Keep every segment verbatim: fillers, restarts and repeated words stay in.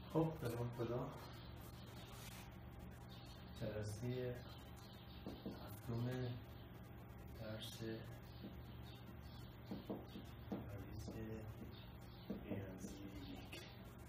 خب به ما خدا جلسه هفتم درس ریاضی ریاضی یک.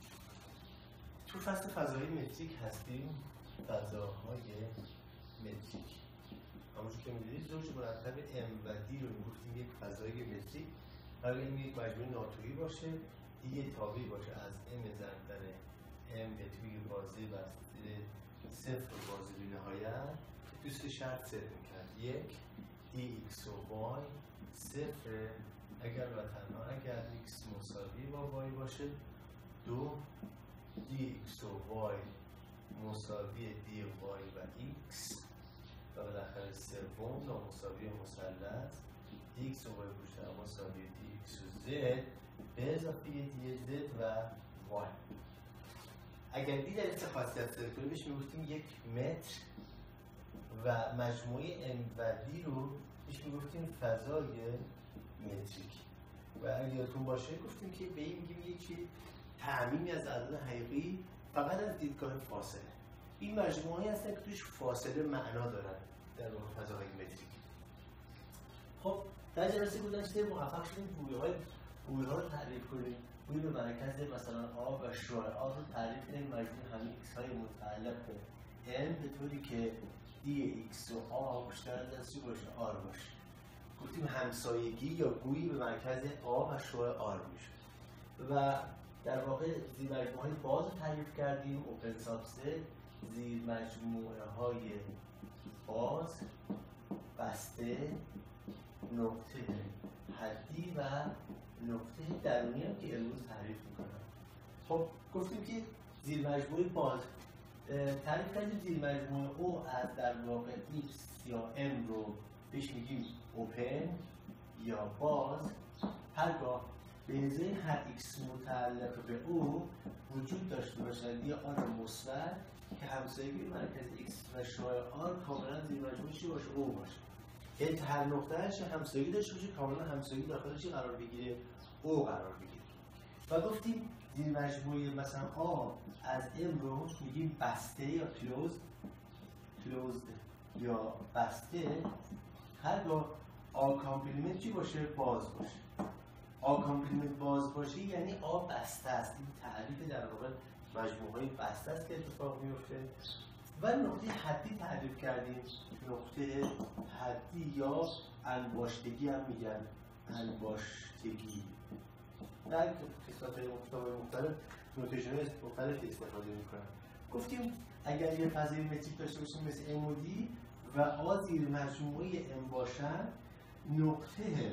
تو فصل فضای متریک هستیم. فضاهای متریک همونجور که می‌دونید زوج مرتب ام و دی رو می‌گفتیم یک فضای متریک. قرار این یک مجموعه ناتویی باشه، دی تابعی باشه از ام ضرب در ام به توی بازی بسته صفر بازی بی نهایت. دوست شرط صفر می‌کرد. یک دی ایکس و وای صفر اگر و تنها اگر ایکس مساوی با وای باشه. دو دی ایکس و وای مساوی دی وای و ایکس و بالاخره سوم نامساوی مثلث دی ایکس و وای پشت مساوی دی ایکس و زد به اضافه دی زد و وای. اگر دی در این خاصیت صرف کنیم بهش میگفتیم یک متر و مجموعه ام و دی رو بهش میگفتیم فضای متریک. و اگر یادتون باشه گفتیم که به این میگیم یکی تعمیمی از اعداد حقیقی فقط از دیدگاه فاصله. این مجموعه‌ای هستن که توش فاصله معنا دارن در واقع فضاهای متریک. خب در جلسه گذشته موفق شدیم بویه‌های بویه‌ها رو تعریف کنیم. بوی به مرکز مثلا آ و شعاع آ رو تعریف کنیم مجموع همه ایکس های متعلق به n به طوری که دی ایکس و آ بیشتر از چی باشه؟ آر باشه. گفتیم همسایگی یا گویی به مرکز آ و شعاع آر میشه. و در واقع زیر مجموعه های باز رو تعریف کردیم. اوپن سابست زیر مجموعه های باز، بسته، نقطه حدی و نقطه درونی هم که امروز تعریف میکنم. خب گفتیم که زیر مجموعه باز تعریف کردیم. زیر مجموعه او از در واقع x یا m رو بهش میگیم اوپن یا باز. هرگاه به ازای هر x متعلق به او وجود داشته باشد یه آر مثبت که همسایگی مرکز x و شعاع آر کاملا زیر مجموعه چی باشه؟ او باشه. یعنی هر نقطه‌اش همسایگی داشته باشه، کاملا همسایگی داخلش قرار بگیره، او قرار بگیره. و گفتیم زیر مجموعه مثلا آ از ام رو میگیم بسته یا کلوزد کلوزد یا بسته. هرگاه آ کامپلیمنت چی باشه؟ باز باشه. آ کامپلیمنت باز باشه یعنی آ بسته است. این تعریف در واقع مجموعه بسته است که اتفاق میفته. و نقطه حدی تعریف کردیم. نقطه حدی یا انباشتگی هم میگن. انباشتگی در کتاب‌های مختلف نوتیشن‌های مختلف استفاده میکنن. گفتیم اگر یه فضای متریک داشته باشیم مثل ام و دی و آ زیر مجموعه ام باشن، نقطه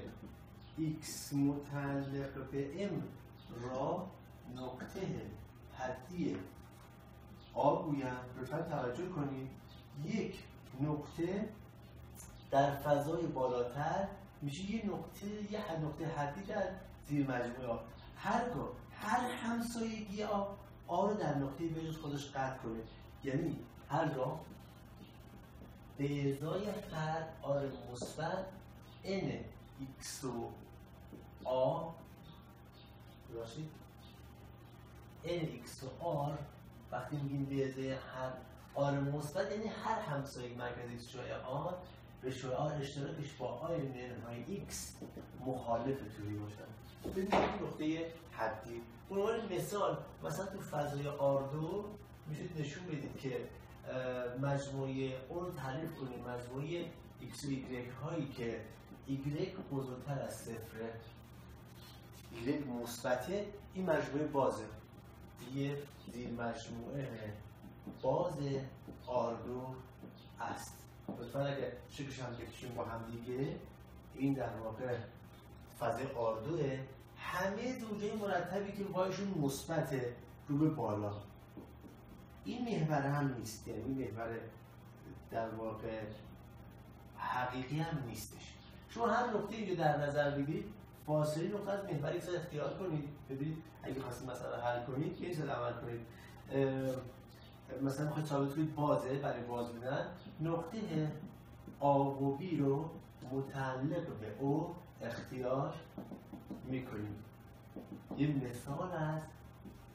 x متعلق به m را نقطه حدی آ گویم. لطفاً توجه کنید یک نقطه در فضای بالاتر میشه یه نقطه یه نقطه حدی در زیر مجموعه آ. هرگاه هر همسایگی آ آ رو در نقطه بجز خودش قطع کنه، یعنی هرگاه به ازای هر آر مثبت n x و آ باشید n x و آر وقتی میگیم به ازای هر آر مثبت یعنی هر همسایه مرکز x شعاع آر به شعاع آر اشتراکش با آر منهای x مخالف توی باشن. ببینید نقطه حدی. به عنوان مثال مثلا تو فضای آر دو میتونید نشون بدید که مجموعه اون رو تعریف کنید مجموعه x و y هایی که y بزرگتر از صفره، y مثبته، این مجموعه بازه. یه زیر مجموعه باز آر دو است. لطفاً اگر شکلش هم بکشیم با هم دیگه، این در واقع فضای آر دوه. همه زوجه مرتبی که وایشون مثبته رو به بالا. این محور هم نیست، یعنی این محور در واقع حقیقی هم نیستش. شما هر نقطه‌ای رو در نظر بگیرید، فاصله نقطه از محور ایکس رو اختیار کنید. ببینید اگه خواستید مثلا حل کنید یه چیز عمل کنید. مثلا میخواید ثابت کنید بازه، برای باز بودن نقطه آ و بی رو متعلق به او اختیار میکنید. یه مثال از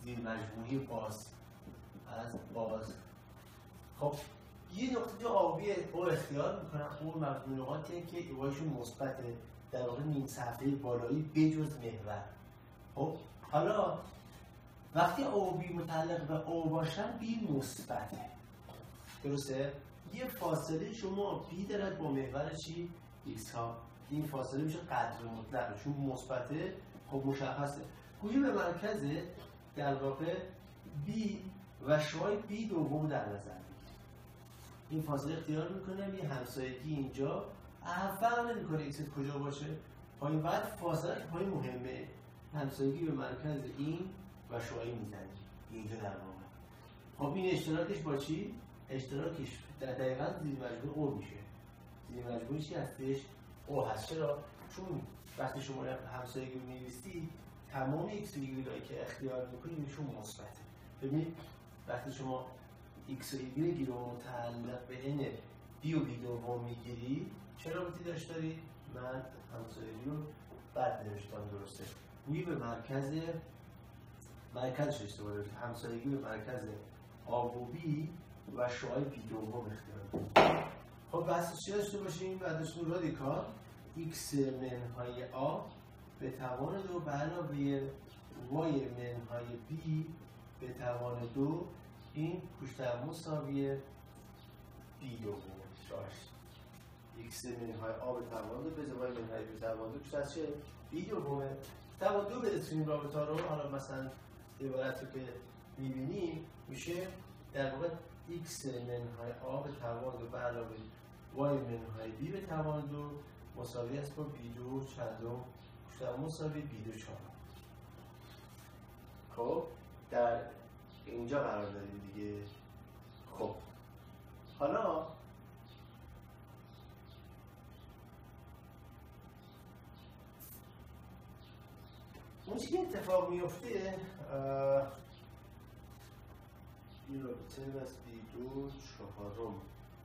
زیر مجموعه باز از باز. خب یه نقطه آبی او اختیار میکنن، اون نقاطیه که ایوایشون مثبته، در واقع نیم صفحه بالایی بجز محور. خب حالا وقتی او بی متعلق به او باشن بی مثبته، درسته؟ یه فاصله شما بی دارد با محور چی؟ ایکس ها. این فاصله میشه قدر مطلق، چون مثبته خب مشخصه. گویی به مرکز در واقع بی و شعاع بی دوم در نظر بگیرید. این فاصله اختیار میکنه یه همسایگی اینجا، فرق نمیکنه ایکس کجا باشه. پایین بعد فاصله که پایین مهمه، همسایگی به مرکز این و شعاعی میزنی اینجا در واقع. خب این اشتراکش با چی؟ اشتراکش در دقیقاً زیر مجموعه او میشه. زیر مجموعه چی هستش؟ او هست. چرا؟ چون وقتی شما همسایگی رو می‌نویسید تمام ایکس و ایگرگ‌هایی که اختیار می‌کنید ایشون مثبته. ببینید وقتی شما ایکس و ایگرگی رو متعلق به ان بی و بی دوم میگیرید چه رابطی داشت دارید؟ من همسایگی رو بد نوشتم، درسته. گویی به مرکز مرکزش اشتباه دارید. همسایگی به مرکز آ و بی و شعاع بی دوم اختیار کنید. خب بحث چی داشته باشیم؟ بعدشون رادیکال x منهای آ به توان دو به علاوه y منهای b به توان دو، این پشتر مساوی b دوم شاش. x منهای آ به توان دو به y منهای b به توان دو پشتر چه؟ b دومه. توان دو برسونیم رابطه رو، حالا مثلا عبارت رو که میبینیم میشه در واقع x منهای آ به توان دو به علاوه y منهای b به توان دو مساوی است با بی دو چندم پشتر مساوی بی دو چهارم. خب در اینجا قرار داریم دیگه. خب حالا اون چی اتفاق میفته این رابطه از بی دو چهارم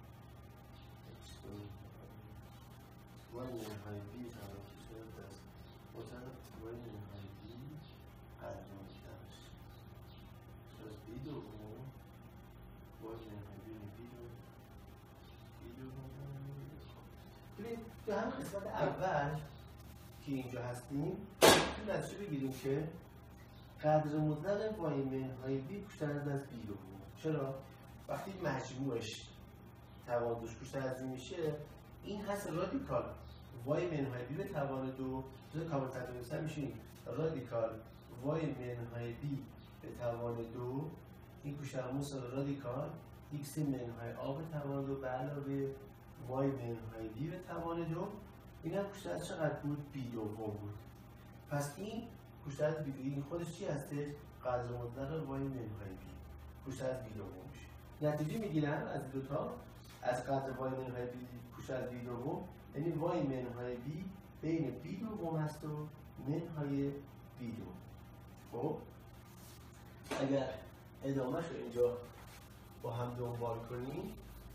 y منهای b توانست از مطلق y منهای b قدر مطلقش از b دوم y منهای b b دوم b دوم. ببینید تو هم قسمت اول که اینجا هستیم تو نتیجه بگیریم که قدر مطلق y منهای b بیشتر از b دوم. چرا؟ وقتی مجموعش توان بیشتر از این میشه، این هست رادیکال y منهای b به توان دو دو کامل تدریسا میشه رادیکال y منهای b به توان دو، این پشتر مساوی رادیکال x منهای a به توان دو به علاوه y منهای b به توان دو. این هم پشتر از چقدر بود؟ b دوم بود. پس این پشتر از b دوم این خودش چی هستش؟ قدر مطلق y منهای b پشتر از b دوم میشه. نتیجه میگیرن از دو تا از قدر y منهای b پشتر از b دوم، یعنی y منهای b بین b دوم هست و منهای b دوم. خب اگر ادامهش رو اینجا با هم دنبال کنیم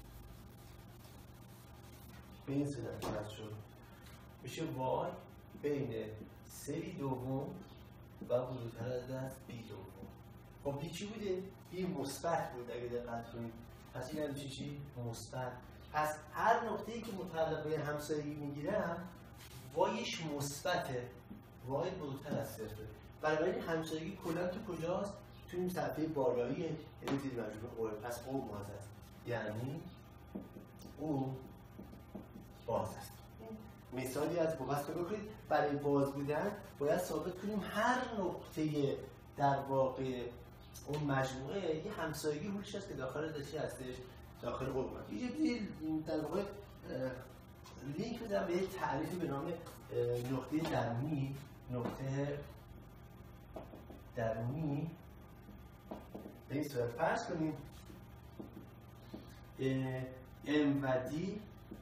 به این صورت هست شد میشه y بین سه b دوم و بزرگتر از دست b دوم. خب b چی بوده؟ b مثبت بود اگه دقت کنید. پس این هم چی چی؟ مثبت. پس هر نقطه‌ای که متعلق به همسایگی میگیرم وایش مثبته، وای بزرگتر از صفره. بنابراین همسایگی کلا تو کجاست؟ تو این صفحه بالایی، یعنی زیر مجموعه او. پس او باز است، یعنی او باز است. مثالی از باز بکنید. برای باز بودن باید ثابت کنیم هر نقطه در واقع اون مجموعه یه همسایگی هولش هست که داخل دستی هستش، داخل قربان. یه در واقع لینک بدم به یک تعریفی به نام نقطه درونی. نقطه درونی به این صورت فرض کنیم ام و دی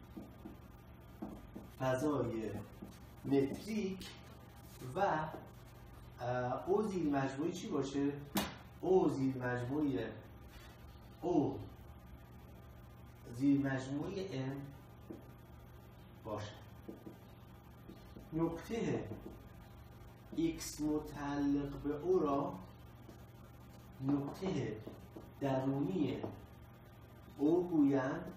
فضای متریک و او زیر مجموعی چی باشه؟ او زیر مجموعی او زیر مجموعی M باشه. نقطه X متعلق به او را نقطه درونی او گویند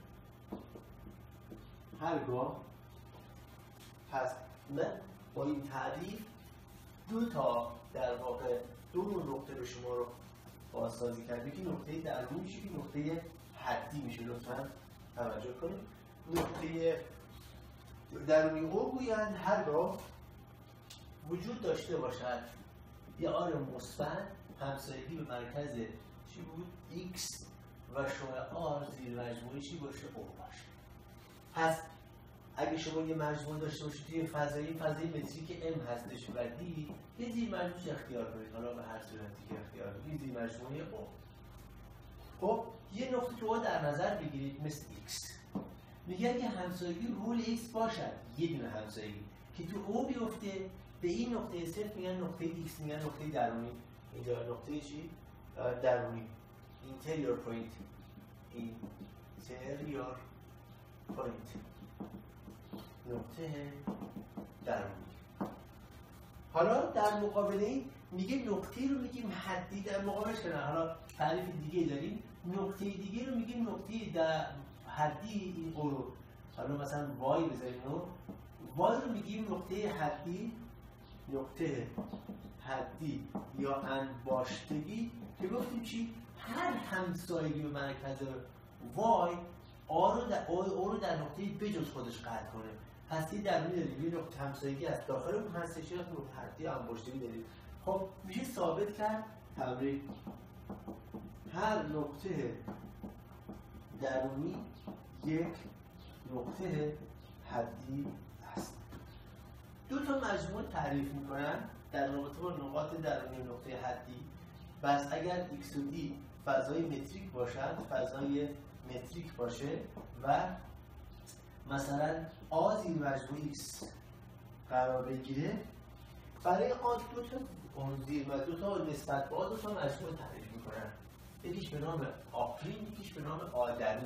هرگاه. پس من با این تعریف دو تا در واقع دو نقطه به شما رو بازسازی کرد. یکی نقطه درونی میشه، یکی نقطه حدی میشه. لطفاً توجه کنید. نقطه درونی او گویند هرگاه وجود داشته باشد یه آر مثبت همسایگی به مرکز چی بود؟ X و شعاع R زیر مجموعه چی باشه؟ O باشه. پس اگه شما یه مجموعه داشته باشید توی فضایی فضای متریک M هستش و D، یه زیر مجموعه اختیار کنید، حالا به هر صورتی که اختیار کنید، زیر مجموعه O. خب یه نقطه تو O در نظر بگیرید مثل X. میگه اگه همسایگی رول X باشد، یه دونه همسایگی که تو O بیفته، به این نقطه صفر میگن نقطه X، میگن نقطه درونی. اینجا نقطه چی؟ درونی. interior point. interior point. نقطه درونی. حالا در مقابله میگه نقطه رو میگیم حدی، در مقابلش کنه. حالا تعریف دیگه داریم. نقطه دیگه رو میگیم نقطه در حدی این او رو. حالا مثلا وای بذاریم رو. وای رو میگیم نقطه حدی، نقطه حدی یا انباشتگی که گفتیم چی؟ هر همسایگی به مرکز وای آ رو در او, او رو در نقطه بجز خودش قطع کنه. پس یه درونی داریم، یه نقطه همسایگی از داخل اون هستش، یه نقطه حدی یا انباشتگی داریم. خب میشه ثابت کرد تمرین هر نقطه درونی یک نقطه حدی است. دو تا مجموعه تعریف میکنن در رابطه با نقاط درونی و نقطه حدی. بس اگر X و D فضای متریک باشد، فضای متریک باشه و مثلا A زیر مجموعه X قرار بگیره، برای آن دو تا زیر و دو تا نسبت به دو تا مجموعه تعریف میکنن. یکیش به نام آ'، یکیش به نام آ درون.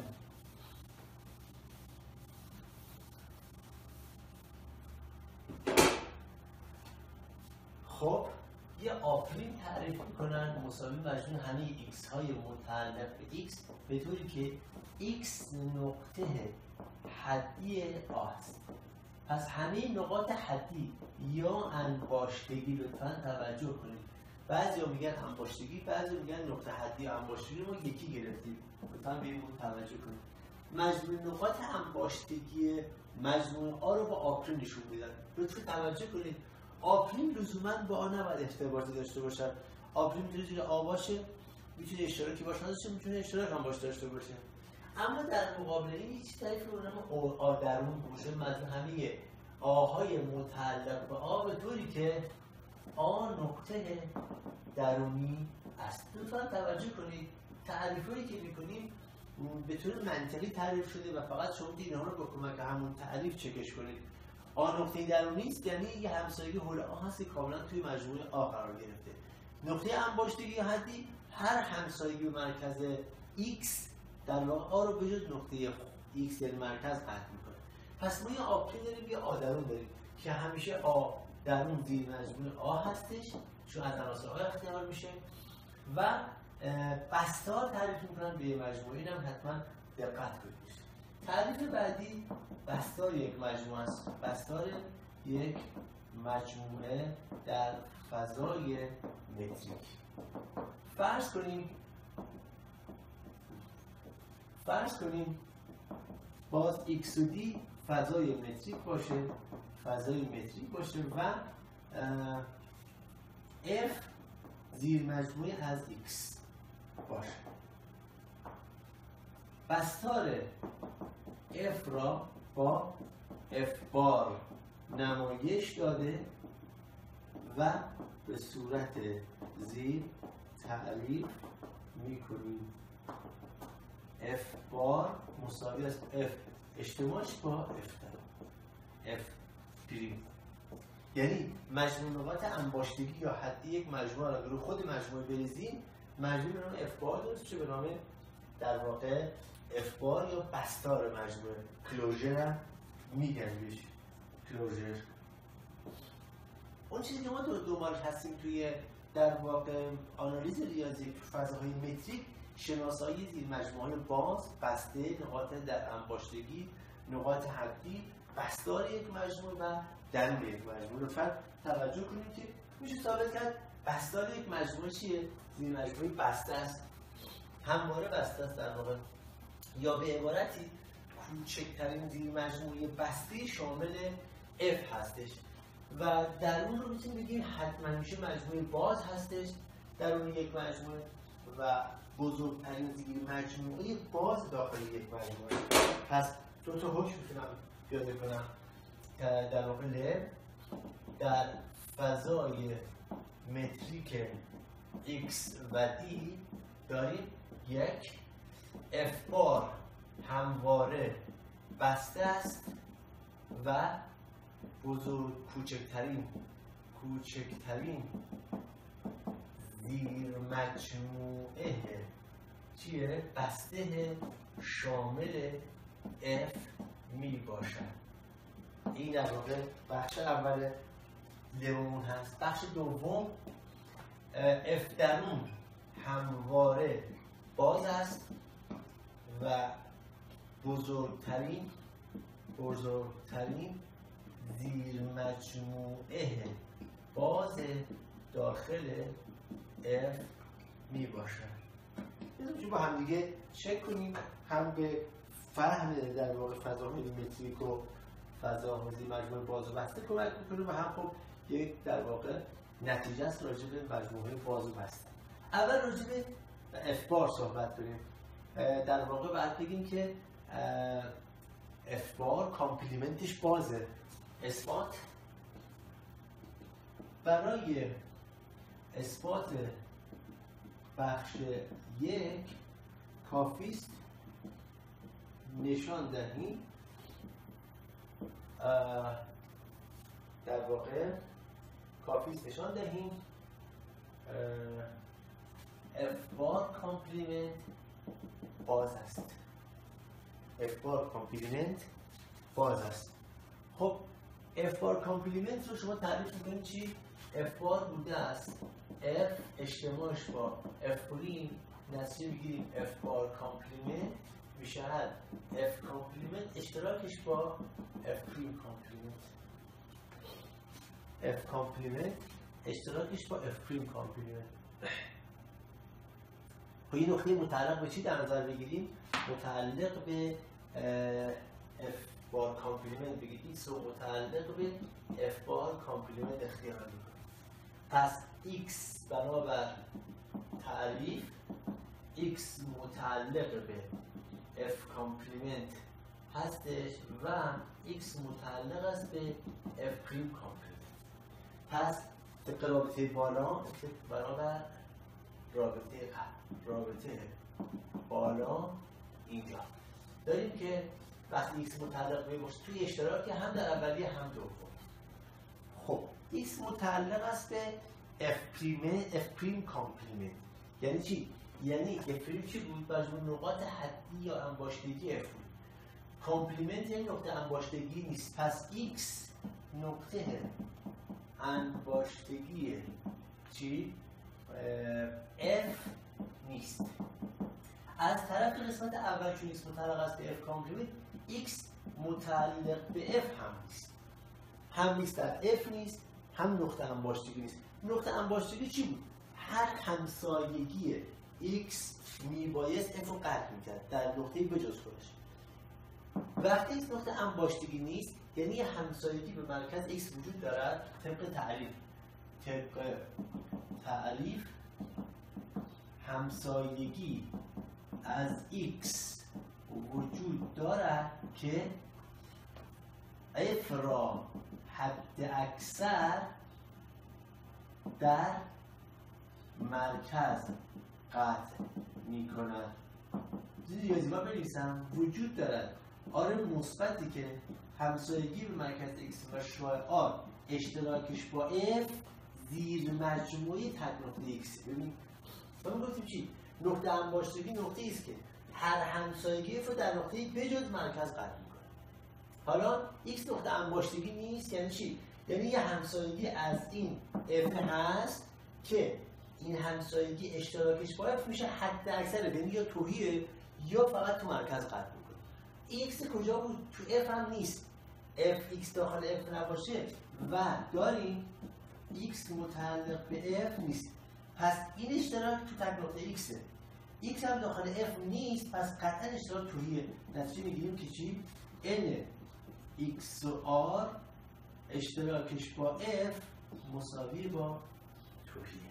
خب یه آپریم تعریف میکنن مساوی مجموع همه x های متعلق به x به طوری که x نقطه حدی آ است. پس همه نقاط حدی یا انباشتگی، لطفاً توجه کنید. بعضی ها میگن انباشتگی، بعضی میگن نقطه حدی یا انباشتگی رو ما یکی گرفتیم. لطفاً به این بود توجه کنید. مجموع نقاط انباشتگی مجموع آ رو با آپریم نشون میدن. لطفاً توجه کنید. آپریم لزوماً با آ نباید ارتباطی داشته باشد. آپریم میتونه زیر آ باشه، میتونه اشتراکی باشه، نداشته میتونه اشتراک هم باشه داشته باشه. اما در مقابل این هیچ تعریفی به نام آ درون باشه، مجموع همه آهای متعلق به آ به طوری که آ نقطه درونی است. لطفاً توجه کنید تعریفایی که میکنیم به طور منطقی تعریف شده و فقط شما اینها رو با کمک همون تعریف چکش کنید. آ نقطه درونی است، یعنی یه همسایگی حول آ هست که کاملا توی مجموعه آ قرار گرفته. نقطه انباشتگی حدی هر همسایگی به مرکز x در واقع آ رو به جز نقطه x یعنی مرکز قطع میکنه. پس ما یه آپریم داریم، یه آ درون داریم که همیشه آ درون زیر مجموعه آ هستش چون از عناصر آ اختیار میشه و بستار تعریف میکنن به مجموعه. اینم حتما دقت کنید. تعریف بعدی بستار یک مجموعه است. بستار یک مجموعه در فضای متریک. فرض کنیم فرض کنیم باز x و d فضای متریک باشه، فضای متریک باشه و f زیر مجموعه از x باشه. بستار f را با f بار نمایش داده و به صورت زیر تعریف میکنیم. f بار مساوی است f اجتماعش با f f پریم. یعنی مجموع نقاط انباشتگی یا حدی یک مجموعه را رو خود مجموعه بریزیم، مجموعه به نام f بار درست میشه، به نام در واقع f بار یا بستار مجموعه. کلوزر هم میگن بهش کلوزر. اون چیزی که ما دو دنبالش هستیم توی در واقع آنالیز ریاضی فضاهای متریک شناسایی زیر مجموعه باز، بسته، نقاط در انباشتگی، نقاط حدی، بستار یک مجموعه و درون یک مجموعه. لطفاً توجه کنید که میشه ثابت کرد بستار یک مجموعه چیه؟ زیر مجموعه بسته است، همواره بسته است در واقع، یا به عبارتی کوچکترین زیر مجموعه بسته شامل F هستش و درون رو میتونیم بگیم حتما میشه مجموعه باز هستش درون یک مجموعه و بزرگترین زیر مجموعه باز داخل یک مجموعه. پس دو تا حکم میتونم پیاده کنم در واقع ل در فضای متریک X و D داریم یک F بار همواره بسته است و بزرگ کوچکترین کوچکترین زیر مجموعه چیه؟ بسته شامل F می باشد. این در واقع بخش اول لمون هست. بخش دوم F درون همواره باز است و بزرگترین بزرگترین زیر مجموعه باز داخل F می باشد. بذاریم با هم دیگه چک کنیم، هم به فهم در واقع فضاهای متریک و فضاهای زیر مجموعه باز و بسته کمک میکنه و هم خب یک در واقع نتیجه است راجع به مجموعه باز و بسته. اول راجع به F بار صحبت کنیم. در واقع باید بگیم که F بار کامپلیمنتش بازه. اثبات برای اثبات بخش یک کافیست نشان دهیم در واقع کافیست نشان دهیم F بار کامپلیمنت باز است. F بار کامپلیمنت باز است. خب F بار کامپلیمنت رو شما تعریف میکنید چی؟ F بار بوده است F اجتماعش با F پریم، نتیجه میگیریم F بار کامپلیمنت میشه F کامپلیمنت اشتراکش با F پریم کامپلیمنت. F کامپلیمنت اشتراکش با F پریم کامپلیمنت. خب این نقطه متعلق به چی در نظر بگیریم؟ متعلق به F بار کامپلیمنت بگید X رو متعلق به F بار کامپلیمنت اختیار میکنیم. پس X بنابر تعریف X متعلق به F کامپلیمنت هستش و X متعلق است به F پریم کامپلیمنت. پس طبق رابطه بالا بنابر رابطه قبل، رابطه بالا اینجا داریم که وقتی X متعلق به باشه توی اشتراک هم در اولیه هم دوم. خب X متعلق است به F پریم F پریم کامپلیمنت. یعنی چی؟ یعنی F پریم چی بود؟ مجموع نقاط حدی یا انباشتگی F بود. کامپلیمنت یعنی نقطه انباشتگی نیست. پس X نقطه انباشتگی چی؟ F نیست. از طرف قسمت اول چون X متعلق است به F کامپلیمنت، X متعلق به F هم نیست. هم نیست در F نیست، هم نقطه انباشتگی نیست. نقطه انباشتگی چی بود؟ هر همسایگی X میبایست F رو قطع میکرد در نقطه بجز خودش. وقتی X نقطه انباشتگی نیست یعنی یه همسایگی به مرکز X وجود دارد. طبق تعریف طبق تعریف همسایگی از X وجود دارد که F را حد اکثر در مرکز قطع می کند. ریاضی ها بنویسم وجود دارد آر مثبتی که همسایگی به مرکز X و شعاع R اشتراکش با F زیر مجموعه تک نقطه X. ببین ما گفتیم چی؟ نقطه انباشتگی نقطه ایست که هر همسایگی F رو در نقطه بجز مرکز قطع میکنه. حالا X نقطه انباشتگی نیست یعنی چی؟ یعنی یه همسایگی از این F هست که این همسایگی اشتراکش با اف میشه حد اکثر، یعنی یا توهیه یا فقط تو مرکز قطع میکنه. ایکس کجا بود؟ تو اف هم نیست. اف ایکس داخل اف نباشه و داریم ایکس متعلق به اف نیست، پس این اشتراک تو تک نقطه ایکسه. ایکس هم داخل اف نیست، پس قطعا اشتراک توهیه. نتیجه میگیریم که چی؟ n x و r اشتراکش با f مساوی با توهیه.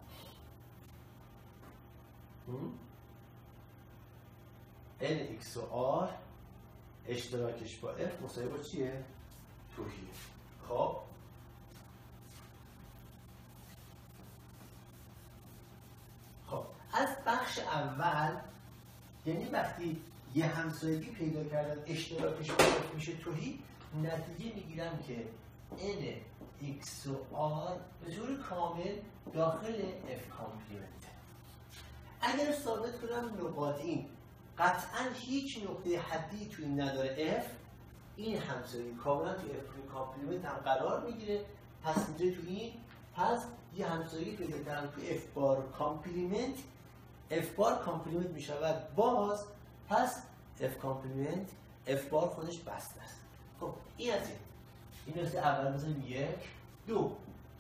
n x و r اشتراکش با f مساوی با چیه؟ توهیه. خب خب از بخش اول، یعنی وقتی یه همسایگی پیدا کردن اشتراکش با f میشه توهی، نتیجه میگیرم که n x و r به طور کامل داخل f کامپلیمنت. اگر ثابت کنم نقاط این قطعا هیچ نقطه حدی توی این نداره f، این همسایگی کاملا توی f کامپلیمنت هم قرار میگیره. پس اینجا تو این، پس یه همسایگی پیدا کردم توی f بار کامپلیمنت، f بار کامپلیمنت میشود باز، پس f کامپلیمنت f بار خودش بسته است. خب این از این این نقطه اول بزنیم یک. دو،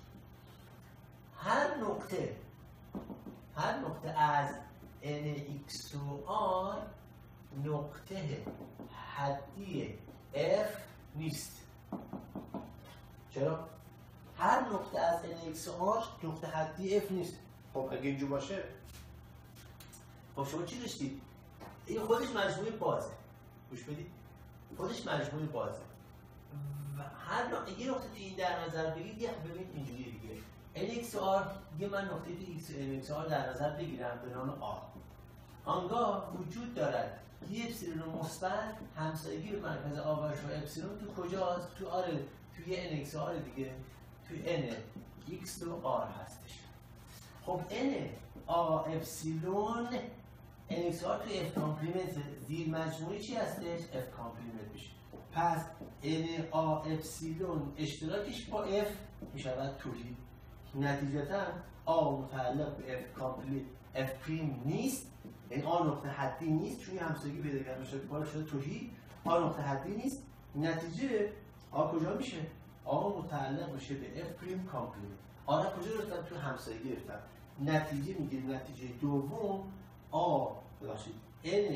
هر نقطه هر نقطه از n x و r نقطه حدی f نیست. چرا؟ هر نقطه از n x و r نقطه حدی f نیست. خب اگه اینجور باشه، خب شما چی داشتید؟ این خودش مجموعه بازه. گوش بدید، خودش مجموعه بازه و هر نقطه یه نقطه توی این در نظر بگید. یه ببینید اینجوریه دیگه، n x و r یه من نقطه توی n x و r در نظر بگیرم به نام r. آنگاه وجود دارد یه اپسیلون مثبت همسایگی به مرکز آور و اپسیلون تو کجاست؟ تو r، توی n x و r دیگه، توی n x و r هستش. خب n a اپسیلون n x و r توی f کامپلیمنت زیر مجموعه چی هستش؟ f کامپلیمنت میشه. پس n a اپسیلون اشتراکش با f میشود توهی. نتیجتا a متعلق به f کامپلیمنت f پریم نیست، یعنی a نقطه حدی نیست، چون همسایگی پیدا کرده شده بالا شده توهی. a نقطه حدی نیست، نتیجه a کجا میشه؟ a متعلق میشه به f پریم کامپلیمنت. a را کجا گرفتم؟ تو همسایگی گرفتم. نتیجه میگه نتیجه دوم a ببخشید n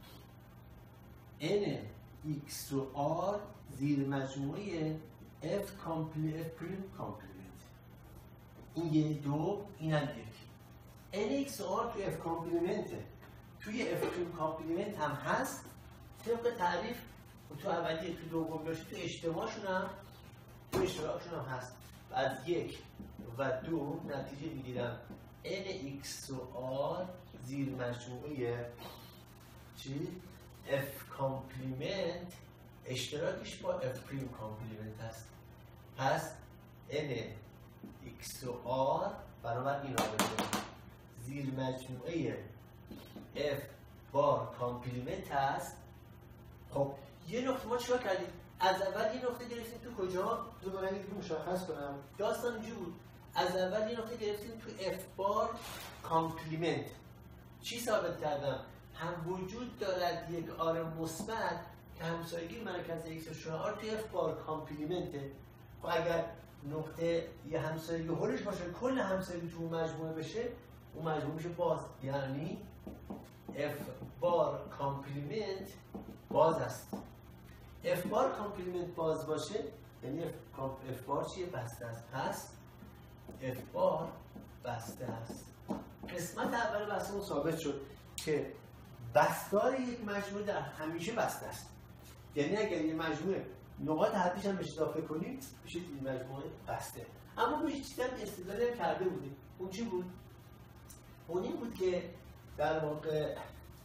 n x و r زیر مجموعه f کامپلیمنت f پریم کامپلیمنت. این یه دو، اینم یک. n x و r توی f کامپلیمنت، توی f پریم کامپلیمنت هم هست طبق تعریف. تو اولی تو دوم باشه، تو اجتماعشون هم تو اشتراکشون هم هست. از یک و دو نتیجه میگیرم n x و r زیر مجموعه چی؟ f کامپلیمنت اشتراکش با f پریم کامپلیمنت هست. پس n x و r برابر این رابطه زیر مجموعه f بار کامپلیمنت هست. خب یه نقطه ما چیکار کردیم؟ از اول یه نقطه گرفتیم تو کجا؟ دو تا رنگی مشخص کنم. داستان اینجوری بود. از اول یه نقطه گرفتیم تو f بار کامپلیمنت. چی ثابت کردم؟ هم وجود دارد یک آر مثبت که همسایگی مرکز x و شعار توی f بار کامپلیمنته. خب اگر نقطه یه همسایگی هولش باشه، کل همسایگی تو مجموعه بشه، اون مجموعه میشه باز، یعنی f بار کامپلیمنت باز است. f بار کامپلیمنت باز باشه یعنی f بار چیه؟ بسته است. پس f بار بسته است. قسمت اول بحثمون ثابت شد که بستار یک مجموعه در همیشه بسته است. یعنی اگر یه مجموعه نقاط حدیش هم بهش اضافه کنید میشه این مجموعه بسته. اما ما یه چیزی هم استدلال کرده بودیم. اون چی بود؟ اون این بود که در واقع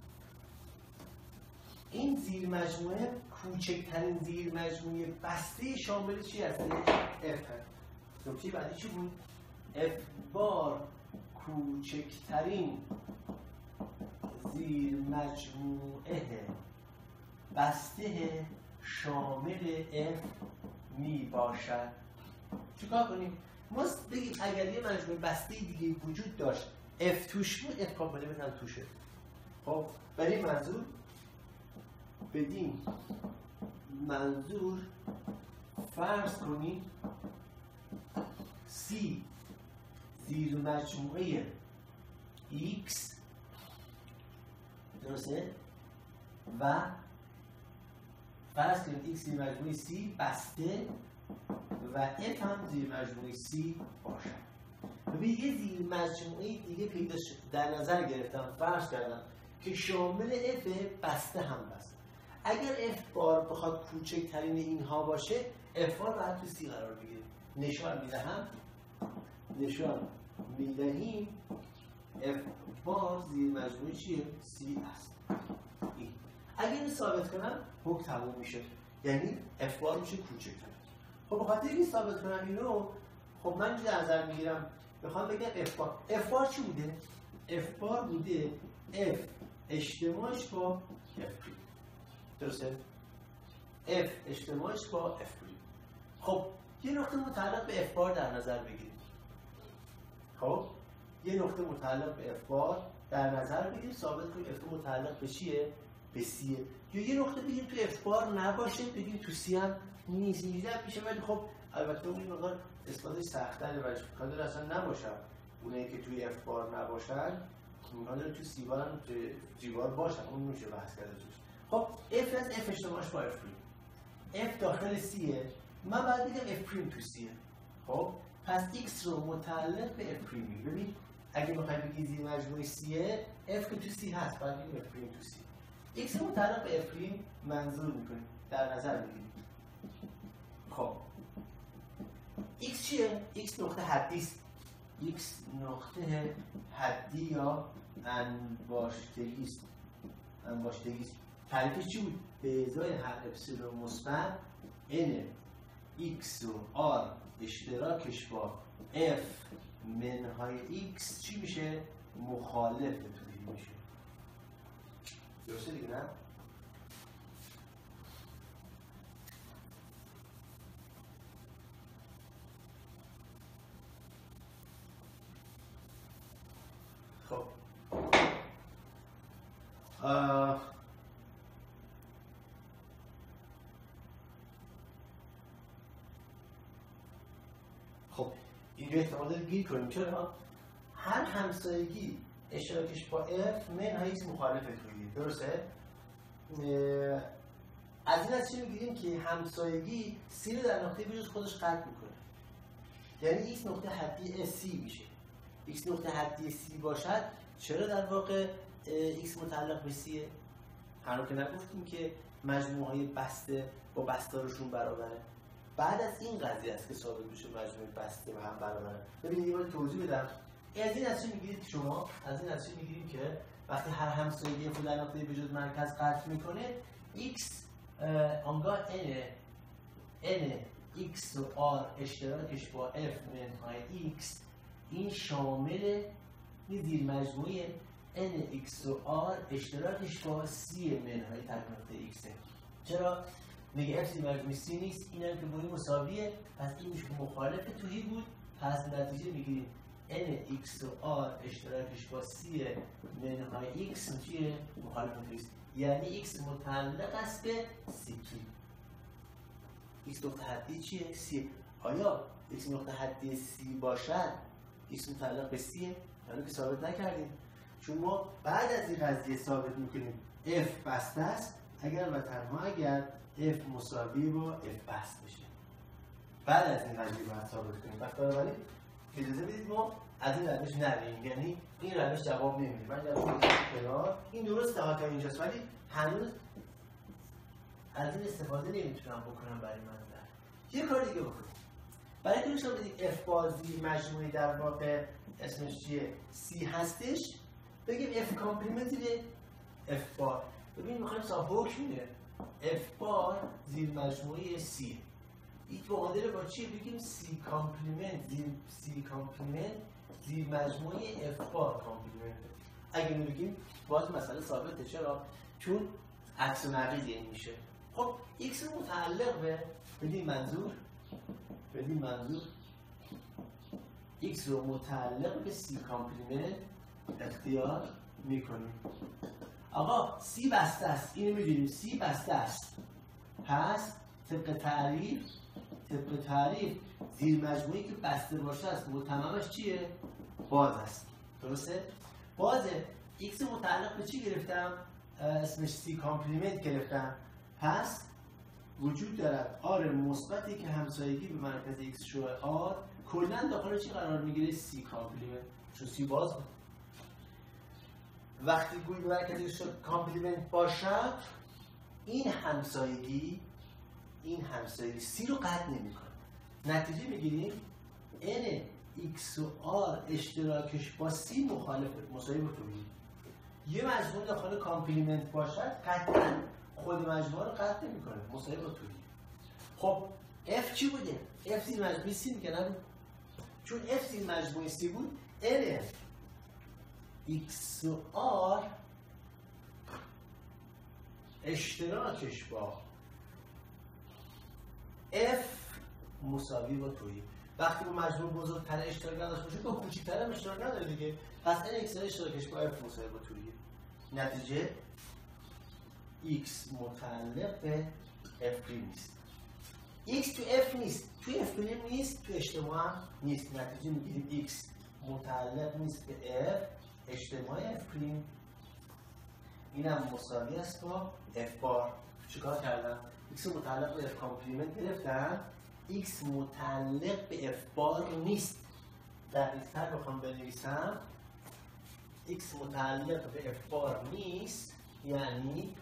این زیر مجموعه کوچکترین زیر مجموعه بسته شامل چی هست؟ f هست. نکته بعدی چی بود؟ f بار کوچکترین زیر مجموعه بسته شامل f می باشد. چیکار کنیم؟ ما بگیم اگر یه مجموعه بسته دیگه وجود داشت اف توش بود، اف کامپلیمنت هم توشه. خب برای منظور بدیم منظور فرض کنیم C زیر مجموعه X درسته و فرض کنیم X زیر مجموعه C بسته و F هم زیر مجموعه C باشد. ببین یه زیر مجموعه دیگه پیدا شد، در نظر گرفتم، فرض کردم که شامل F بسته هم بست. اگر F بار بخواد کوچکترین اینها باشه F بار باید تو C قرار بگیره. نشان میدهم نشان میدهیم F بار زیر مجموعه چیه؟ C است. این اگر این ثابت کنم حکم تموم میشه، یعنی F بار میشه کوچکتر. خب بخاطر این ثابت کنم اینو، خب من چی در نظر میگیرم؟ میخوام بگم F بار F بار چی بوده؟ F بار بوده F اجتماعش با F پریم. درسته؟ F اجتماعش با F پریم. خب یه نقطه متعلق به F بار در نظر بگیریم. خب یه نقطه متعلق به F بار در نظر بگیریم، ثابت کنیم F متعلق به چیه؟ به C. یا یه نقطه بگیم تو F بار نباشه، بگیم تو C هم نیست. اینجوری میشه، ولی خب البته اون مقدار اثباتش سخت‌تره و امکان داره اصلا نباشن. اونایی که توی F بار نباشن امکان داره تو C بار هم G بار باشن، اون میشه بحث کرده توش. خب F از F اجتماعش با F پریم. F داخل Cه، من باید بگم F پریم تو Cه. خب پس X رو متعلق به F پریم میگیم. ببین اگه بخوایم بگیم زیر مجموعه Cه، F که تو C هست، باید بگیم F پریم تو C. X رو متعلق به F پریم منظور میکنیم، در نظر میگیریم. خب X چیه؟ X نقطه حدی است. X نقطه حدی یا انباشتگی است. انباشتگی است. تعریفش چی بود؟ به ازای هر اپسیلون مثبت n x و r اشتراکش با f منهای x چی میشه؟ مخالف توی میشه. درسته دیگه نه؟ خب آه. خب اینجا احتمال رو گیر کنیم. چرا؟ هر همسایگی اشتراکش با F منهای X مخالف تویی. درسته؟ از این از چی میگیریم که همسایگی C رو در نقطه بجز خودش قطع میکنه، یعنی X نقطه حدی C میشه. X نقطه حدی C باشد، چرا در واقع X متعلق به Cه؟ هنوز که نگفتیم که مجموعه های بسته با بستارشون برابره. بعد از این قضیه است که ثابت میشه مجموعه بسته و هم برابره. ببینید یه بار توضیح بدم. از این از چی میگیرید شما؟ از این از چی میگیریم که وقتی هر همسایگی خود در نقطه بجز مرکز قطع میکنه، X آنگاه N N X و R اشتراکش با F منهای X این شامل این زیر مجموعه N X و R اشتراکش با C منهای تک نقطه X. چرا؟ میگه F زیر مجموعه C نیست، این هم که بونی مساویه، پس این میشه مخالف تویی بود، پس نتیجه میگیریم N X و R اشتراکش با C منهای X چیه؟ مخالف تویی. یعنی X متعلق است به C کی. X نقطه حدی چیه؟ C. آیا X نقطه حدی C باشد X متعلق به C؟ یعنی که ثابت نکردیم، چون ما بعد از این قضیه ثابت میکنیم F بسته است اگر و تنها اگر F مساوی با F بسته بشه. بعد از این قضیه باید ثابت کنیم. وقتی بنابراین اجازه بدید ما از این روش نریم، یعنی این روش جواب نمیده. من جواب کنار این درست تا اینجاست، ولی هنوز از این استفاده نمیتونم بکنم برای منظر. یه کار دیگه بکنیم. برای اینکه نشون بدیم F بازی مجموعه در واقع اسمش چیه؟ C هستش، بگیم F کامپلیمنت زیر F بار. ببین میخوایم صاحب حکم میده F بار زیر مجموعه C. این معادله با چیه؟ بگیم C کامپلیمنت زیر C کامپلیمنت زیر مجموعه F بار کامپلیمنت. اگه اینو بگیم باز مسئله ثابته. چرا؟ چون عکس و نقیض این میشه. خب X رو متعلق به بدین منظور بدین منظور x رو متعلق به c کامپلیمنت اختیار میکنیم. آقا c بسته است، اینو میدونیم c بسته است، پس طبق تعریف طبق تعریف زیر مجموعی که بسته باشه است متممش چیه؟ باز است. درسته؟ بازه. x متعلق به چی گرفتم؟ اسمش c کامپلیمنت گرفتم. پس وجود دارد آر مثبتی که همسایگی به مرکز x شو r کلا داخل چی قرار میگیره؟ c کامپلیمنت، چون c باز بود. وقتی گویی به مرکز x شو کامپلیمنت باشد، این همسایگی این همسایگی c رو قطع نمیکنه. نتیجه میگیریم n x و r اشتراکش با c مخالفه، مساوی با تویی. یه مجموعه داخل کامپلیمنت باشد قطعا خود مجموعه رو قطع نمیکنه، مساوی با تویی. خب f چی بوده؟ f زیر مجموعه c دیگه نبود، چون f زیر مجموعه c بود n x و r اشتراکش با f مساوی با تویی. وقتی با مجموع بزرگتر اشتراک نداشته باشه با کوچیک‌تر هم اشتراک نداره دیگه، پس n x اشتراکش با f مساوی با تویی. نتیجه x متعلق به f نیست. x تو f نیست، تو f نیست، تو اجتماع هم نیست. نتیجه میگیریم x متعلق نیست به f، اجتماع f اینم مساوی است با f بار. چیکار کردم؟ x متعلق به f کامپلیمنت گرفتم، x متعلق به f بار نیست. دقیق‌تر بخوام بنویسم x متعلق به f بار نیست، یعنی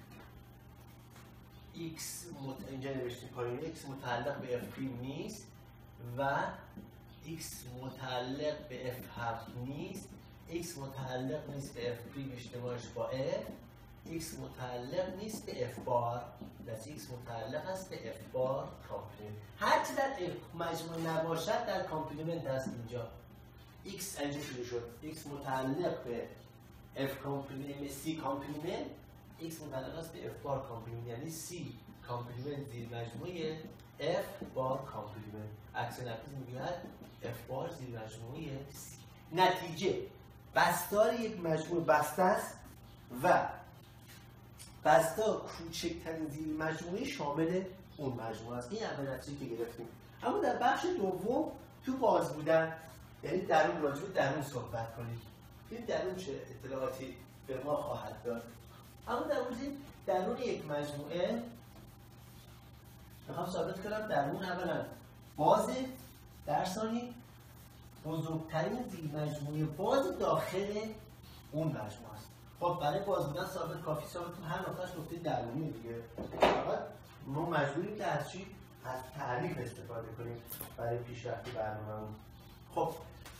x مت... اینجا نوشتیم پایین x متعلق به f نیست و x متعلق به f هفت نیست، x متعلق نیست به f اجتماعش با f، x متعلق نیست به f بار، پس x متعلق است به f بار کامپلیمنت. هرچی در f مجموع نباشد در کامپلیمنت هست. اینجا x اینجا شروع شد، x متعلق به f کامپلیمنت c کامپلیمنت، x متعلق است به f بار کامپلیمنت، یعنی c کامپلیمنت زیر مجموعه f بار کامپلیمنت. عکس نقیض میگوید f بار زیر مجموعه c. نتیجه بستار یک مجموعه بسته است و بستار کوچکترین زیر مجموعه شامل اون مجموعه است. این اول نتیجه که گرفتیم. اما در بخش دوم تو باز بودن، یعنی درون راجع به درون صحبت کنید. این درون چه اطلاعاتی به ما خواهد داد. اما در مورد درون یک مجموعه میخوام ثابت کنم درون اولا باز، در ثانی بزرگترین زیر مجموعه باز داخل اون مجموعه است. خب برای باز بودن ثابت کافی ثابت کنیم هر نقطه‌اش نقطه درونی دیگه. فقط ما مجبوریم که از چی؟ از تعریف استفاده کنیم برای پیشرفت برنامه‌مون. خب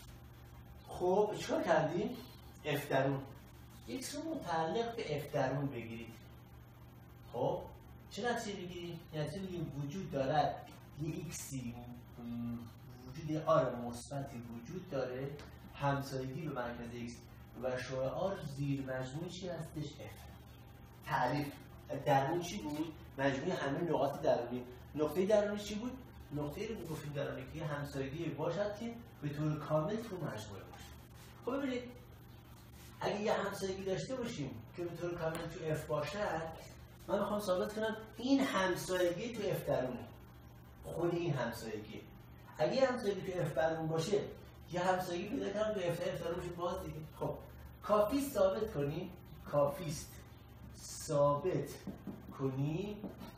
خب چیکار کردیم؟ f درون x رو متعلق به f درون بگیرید. خب چه نتیجه بگیریم؟ نتیجه بگیریم وجود دارد یه x وجود یه r مثبتی وجود داره همسایگی به مرکز x و شعاع r زیر مجموعه چی هستش؟ f. تعریف درون چی بود؟ مجموعه همه نقاط درونی. نقطه درونی چی بود؟ نقطه رو میگفتیم درونی که همسایگی باشد که به طور کامل تو مجموعه باشه. خب ببینید اگه یه همسایگی داشته باشیم که به طور کامل تو f باشد، من میخوام ثابت کنم این همسایگی تو f درونه، خود این همسایگی. اگه یه همسایگی تو f درون باشه یه همسایگی پیدا کنم تو f درون باشه باز دیگه. خب کافیست ثابت کنیم کافیست ثابت کنیم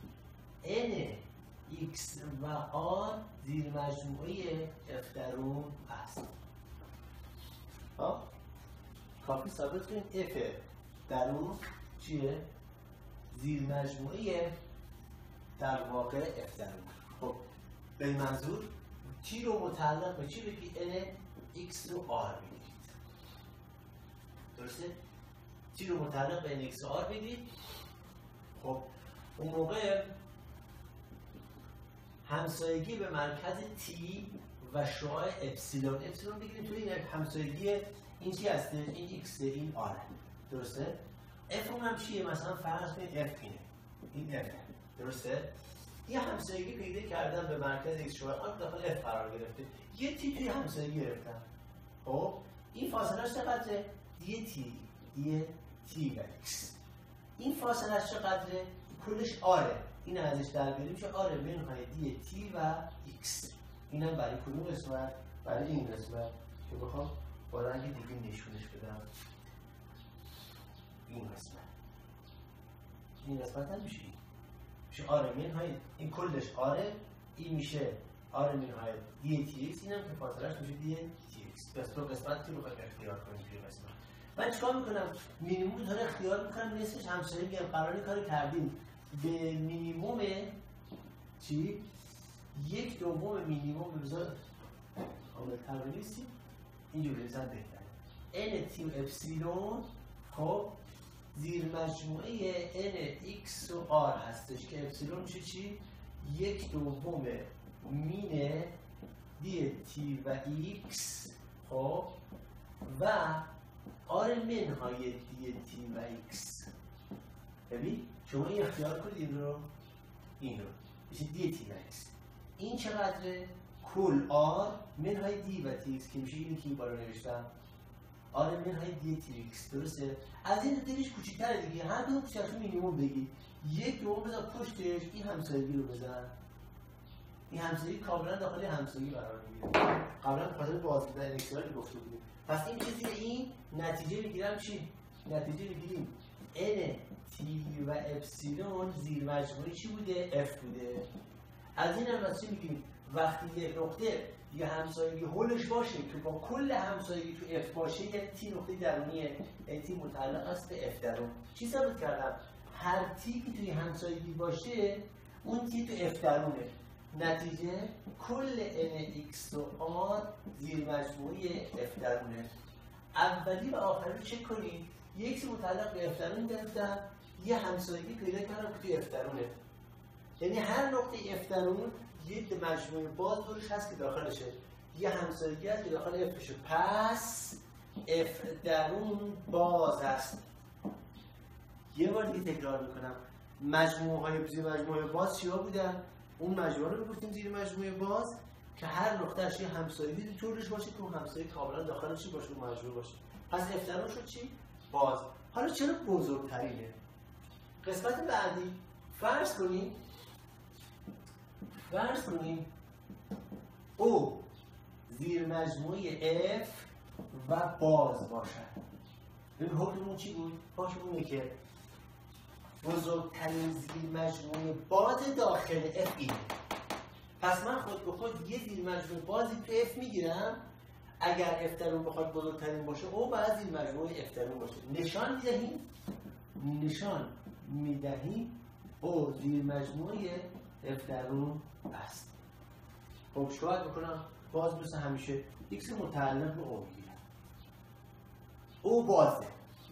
n x و r زیر مجموعه f درون است. خب کافی ثابت کنیم f درون چیه؟ زیر مجموعه در واقع f درون. خب به این منظور چی رو متعلق به چی بگید؟ n x رو r بگیرید. درسته؟ چی رو متعلق به n x و r بگیرید. خب اون موقع همسایگی به مرکز t و شعاع اپسیلون اپسیلون بگیریم توی این همسایگی این چی هسته؟ این x این r. درسته؟ f اون هم چیه؟ مثلا فرض کنید f اینه، این f. درسته؟ یه همسایگی پیدا کردم به مرکز x شعاع r داخل f قرار گرفته. یه تی توی همسایگی گرفتم. خب این فاصله چقدره؟ دی تی دی تی و ایکس. این فاصله چقدره؟ کلش آره. این ازش در بیاریم میشه آره منهای دی تی و ایکس. اینم برای کدوم قسمت؟ برای این قسمت که بخوام با رنگ دیگه نشونش بدم. این قسمت این قسمت هم میشه این میشه آره منهای این کلش آره، این میشه آره منهای دی تی ایکس، اینم که فاصلهش میشه دی تی ایکس. پس تو قسمت که بخواید اختیار کنید توی قسمت من چیکار میکنم؟ مینیموم رو داره اختیار میکنم، نصفش همسایه میگم قرار کاری کردیم به مینیموم چی؟ یک دوم مینیموم بذار عامل تر نیستی اینجوری بزن بهتره. ان تی و اپسیلون خب زیر مجموعه n x و r هستش که اپسیلون میشه چی؟ یک دوم مین دی تی و x خب و r منهای دی تی و x. ببین شما این اختیار کنید این رو این رو میشه دی تی و x. این چقدره؟ کل r منهای دی و تی x که میشه اینی که این بالا نوشتم آره منهای دی تی ایکس. درسته؟ از این دلش کوچیک‌تره دیگه، هر دو کوچیک‌تر مینیمم بگی یک دوم بذار پشتش، این همسایگی رو بزن. این همسایگی کاملا داخل همسایگی قرار میگیره. قبلا به خاطر باز بودن الکترال گفته بودیم. پس این چیزی این نتیجه میگیرم چی؟ نتیجه میگیریم n تی و اپسیلون زیر مجموعه چی بوده؟ f بوده. از این هم چی میگیم؟ وقتی یک نقطه یه همسایگی هولش باشه که با کل همسایگی تو اف باشه یه تی نقطه درونیه، تی متعلق است به اف درون. چی ثابت کردم؟ هر تی که توی همسایگی باشه اون تی تو اف درونه. نتیجه کل ان ایکس و آر زیر مجموعه اف درونه. اولی و آخری رو چک کنید. یه ایکس متعلق به اف درون گرفتم، یه همسایگی پیدا کردم که توی اف درونه. یعنی هر نقطه اف درون یه مجموعه باز دورش هست که داخلشه، یه همسایگی هست که داخل اف بشه. پس اف درون باز هست. یه بار دیگه تکرار میکنم، مجموعه های زیر مجموعه باز چیا بودن؟ اون مجموعه رو گفتیم زیر مجموعه باز که هر نقطهش یه همسایگی طورش باشه که اون همسایگی کاملا داخلش باشه اون مجموعه باشه. پس اف درون شد چی؟ باز. حالا چرا بزرگترینه؟ قسمت بعدی فرض کنیم فرض کنیم او زیر مجموعه F و باز باشد. ببین حکممون چی بود؟ حکم اینه که بزرگترین زیر مجموعه باز داخل F اینه. پس من خود به خود یه زیر مجموعه بازی تو F میگیرم. اگر F درون بخواد بزرگترین باشه او باید زیر مجموعه F درون باشه. نشان میدهیم نشان میدهیم او زیر مجموعه F درون است. خب چیکار میکنم؟ باز مثل همیشه x متعلق به او میگیرم. او بازه.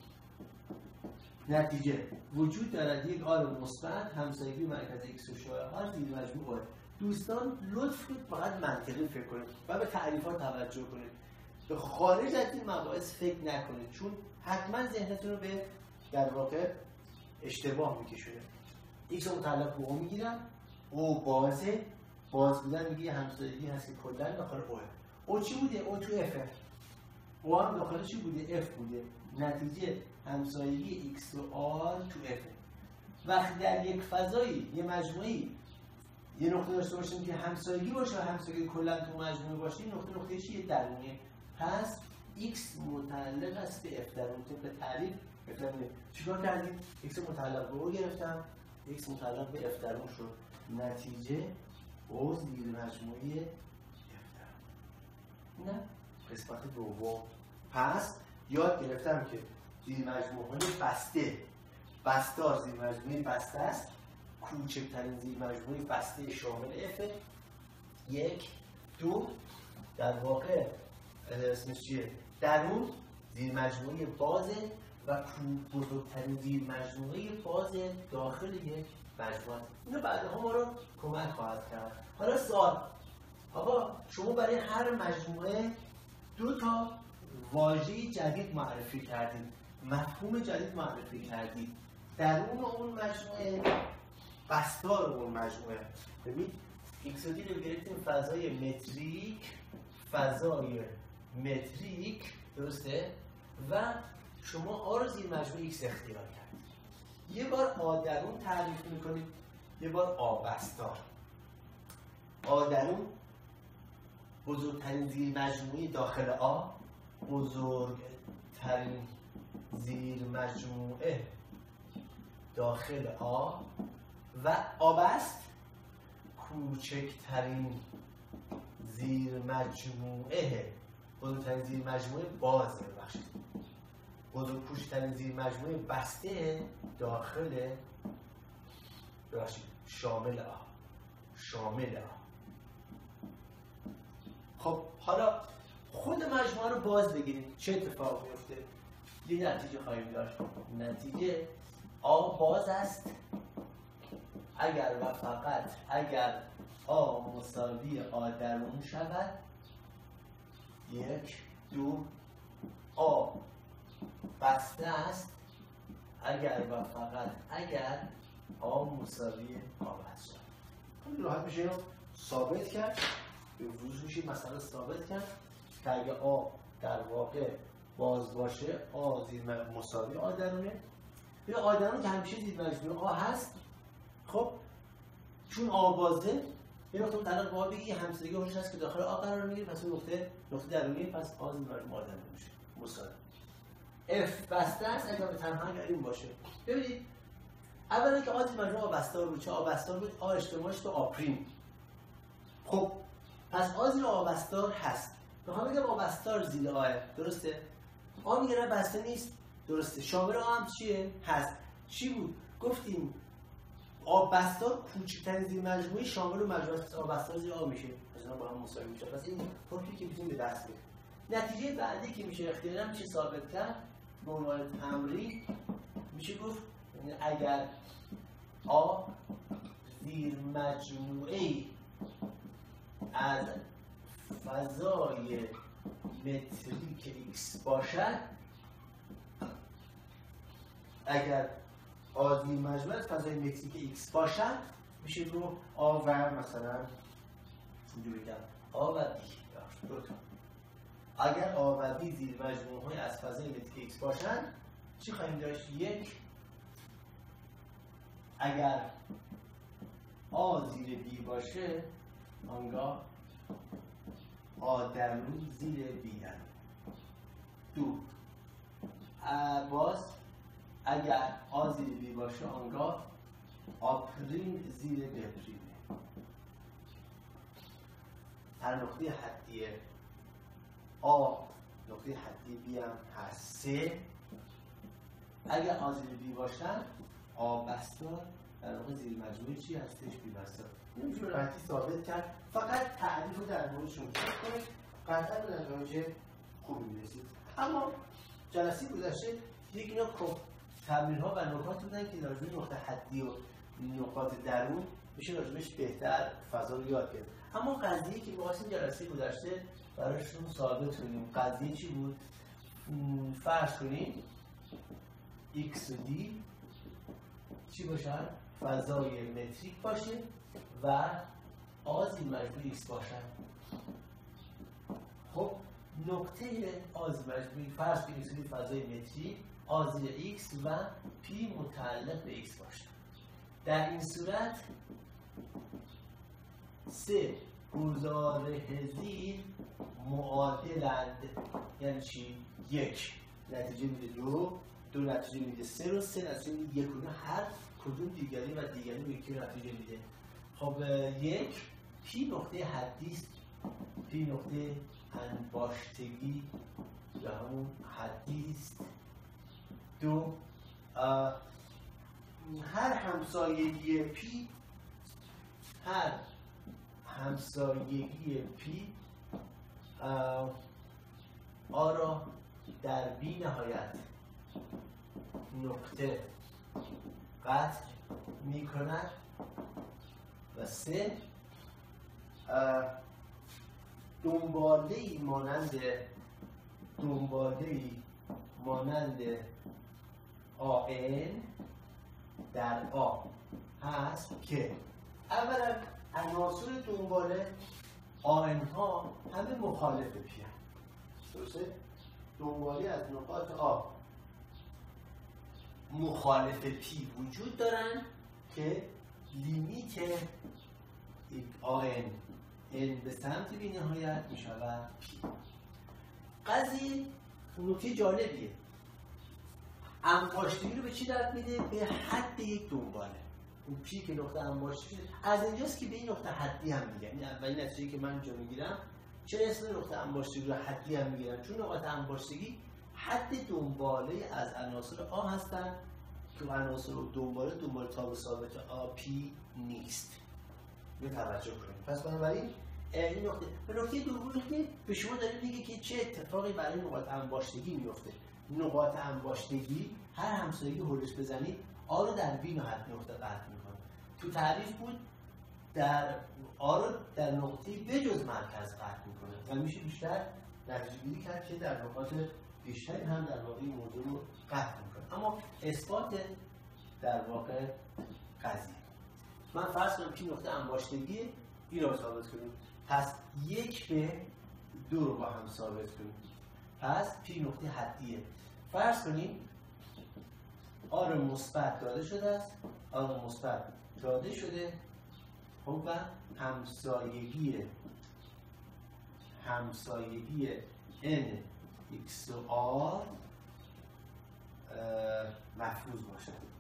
نتیجه وجود دارد یک آر مثبت همسایگی مرکز x و شایع‌ها زیر مجموعه. دوستان لطف کنید فقط منطقی فکر کنید و به تعریفات توجه کنید. به خارج از این مباحث فکر نکنید چون حتما ذهنتون رو به در واقع اشتباه میکشونه. x متعلق به او میگیرم، او بازه، باز بودن میگه یه همسایگی هست که کلن داخل اوه. او چی بوده؟ او تو اف. او هم داخل چی بوده؟ اف بوده. نتیجه همسایگی x و r تو اف. وقتی در یک فضایی یه مجموعی یه نقطه داشته باشیم که همسایگی باشه و همسایگی کلن تو مجموعه باشه، این نقطه نقطه چیه؟ درونیه. پس x متعلق است به f درون. طبق تعریف f درونه. چیکار کردیم؟ x متعلق به او گرفتم، x متعلق به f درون شد. نتیجه او زیر مجموعه f درون. نه قسمت دوم. پس یاد گرفتم که زیر مجموعه بسته بستار زیر مجموعه بسته است. کوچکترین زیر مجموعه بسته شامل f. یک دو در واقع اسمش چیه؟ درون زیر مجموعه بازه و بزرگترین زیر مجموعه باز داخل یک مجموعه. اینو بعدها ما رو کمک خواهد کرد. حالا سوال، آقا شما برای هر مجموعه دو تا واژه جدید معرفی کردید، مفهوم جدید معرفی کردید. درون اون مجموعه، بستار اون مجموعه. ببین ایکس رو گرفتیم فضای متریک، فضای متریک، درسته؟ و شما آ رو زیر مجموع ایکس اختیار کردید. یه بار آ درون تعریف میکنید، یه بار آ بستار. آ درون بزرگترین زیر مجموعه داخل آ، بزرگترین زیر مجموعه داخل آ، و آ بست کوچکترین زیر مجموعه بزرگترین زیر مجموعه بازه ببخشید بزرگ کوچکترین زیر مجموعه بسته داخل ببخشید شامل آ شامل آ. خب حالا خود مجموعه رو باز بگیریم چه اتفاق میفته؟ یه نتیجه خواهیم داشت. نتیجه آ باز است اگر و فقط اگر آ مساوی آ درون شود. یک دو آ بسته است اگر و فقط اگر آ مساوی آ بسته شود. خیلی راحت میشه اینو ثابت کرد. به وضوح میشه مثلا ثابت کرد که اگه آ در واقع باز باشه آ زیر مساوی آ درونه. به آ درون که همیشه زیر مجموعه آ هست. خب چون آ بازه یه نقطه متعلق با آ بگی همسایگی هوش هست که داخل آ قرار میگیره، پس اون نقطه نقطه درونی، پس آ زیر مجموعه آ درون میشه مساوی. اف بسته است اگر به تنها اگر این باشه. ببینید اولا که آ زیر مجموعه آ بستار بود، چه آ بستار بود آ اجتماعش تو آ پریم. خب پس آ زیر آ بستار هست. میخوام بگم آ بستار زیر آه، درسته؟ آ میگه بسته نیست، درسته. شامل آ هم چیه؟ هست. چی بود؟ گفتیم آ بستار کوچکترین زیر مجموعه شامل و مجموعه آ بستار زیر آ میشه. مثلا با هم مساوی میشه. پس این فرقی که میتونیم به دست بیاریم. نتیجه بعدی که میشه اختیارا میشه ثابت کرد به عنوان تمرین میشه گفت یعنی اگر آ زیر مجموعه از فضای متریک ایکس باشد، اگر آ زیر مجموعه از فضای متریک ایکس باشد میشه رو آ و مثلا اینجوری بگم آ و بی دو تا. اگر آ و بی زیر مجموعه های از فضای متریک ایکس باشد چی خواهیم داشت؟ یک اگر آ زیر بی باشه آنگاه آ درون زیر بی درون. دو باز اگر آ زیر بی باشه آنگاه آ پریم زیر بی پریمه. هر نقطه حدی آ نقطه حدی بی هم هست. سه اگر آ زیر بی باشن آ بستار در واقع زیر مجموعه چی هستش؟ بی بستار. اینجور راحتی ثابت کرد. فقط تعریف رو در موردشون کنید قطعا به نتایج خوبی میرسید. اما جلسه گذشته یک اینا تمرین ها و نکات بودن که راجع به نقطه حدی و نقاط درون میشه راجبش بهتر فضا رو یاد گرفت. اما قضیه‌ای که می‌خواستیم جلسه گذشته براشون ثابت کنیم قضیه چی بود؟ فرض کنید x و d چی باشن؟ فضای متریک باشه و آ زیر مجموع x باشن. خب نقطه آ زیر مجموع فرض کنید x فضای متریک آ زیر x و p متعلق به x باشه. در این صورت سه گزاره زیر معادلند. یعنی چی؟ یک نتیجه میده دو، دو نتیجه میده سه رو، سه نتیجه میده یک و هر کدوم دیگری و دیگری به یکی نتیجه میده. خب یک پی نقطه حدی است، پی نقطه انباشتگی یا همون حدی است. دو هر همسایگی پی هر همسایگی پی آ را در بی نهایت نقطه قطع می کند. و سه دنباله‌ای مانند دنباله‌ای مانند آ ان در آ هست که اولا عناصر دنباله آن ها همه مخالف پی هست. درسته؟ دنباله از نقاط آ مخالف پی وجود دارن که لیمیت آن ان به سمت بی نهایت می شود پی. قضیه نکته جالبیه. انباشتگی رو به چی ربط میده؟ به حد یک دنباله. اون پی که نقطه انباشتگی از اینجاست که به این نقطه حدی هم میگن. این اولین نتیجه‌ای که من اینجا میگیرم. چرا اسم نقطه انباشتگی رو حدی هم میگیرن؟ چون نقاط انباشتگی حد دنباله از عناصر آ هستن که عناصر دنباله دنباله تاب ثابت آ پی نیست. اینو توجه کنید. پس بنابراین این نقطه به نقطه دومی که به شما داره میگه که چه اتفاقی برای نقاط انباشتگی میفته. نقاط انباشتگی هر همسایگی هولش بزنید آ رو در بی نهایت نقطه قطع میکنه. تو تعریف بود در آ رو در نقطه بجز مرکز قطع میکنه و میشه بیشتر نتیجه گیری کرد که در نقاط بیشتری هم در واقع این موضوع رو قطع میکنه. اما اثبات در واقع قضیه من فرض کنم که نقطه انباشتگی این رو ثابت کنیم. پس یک به دو رو با هم ثابت کنیم. پس پی نقطه حدیه. فرض کنیم آر مثبت داده شده است. آر مثبت داده شده. خب و همسایگی همسایگی n x و r مفروض باشد.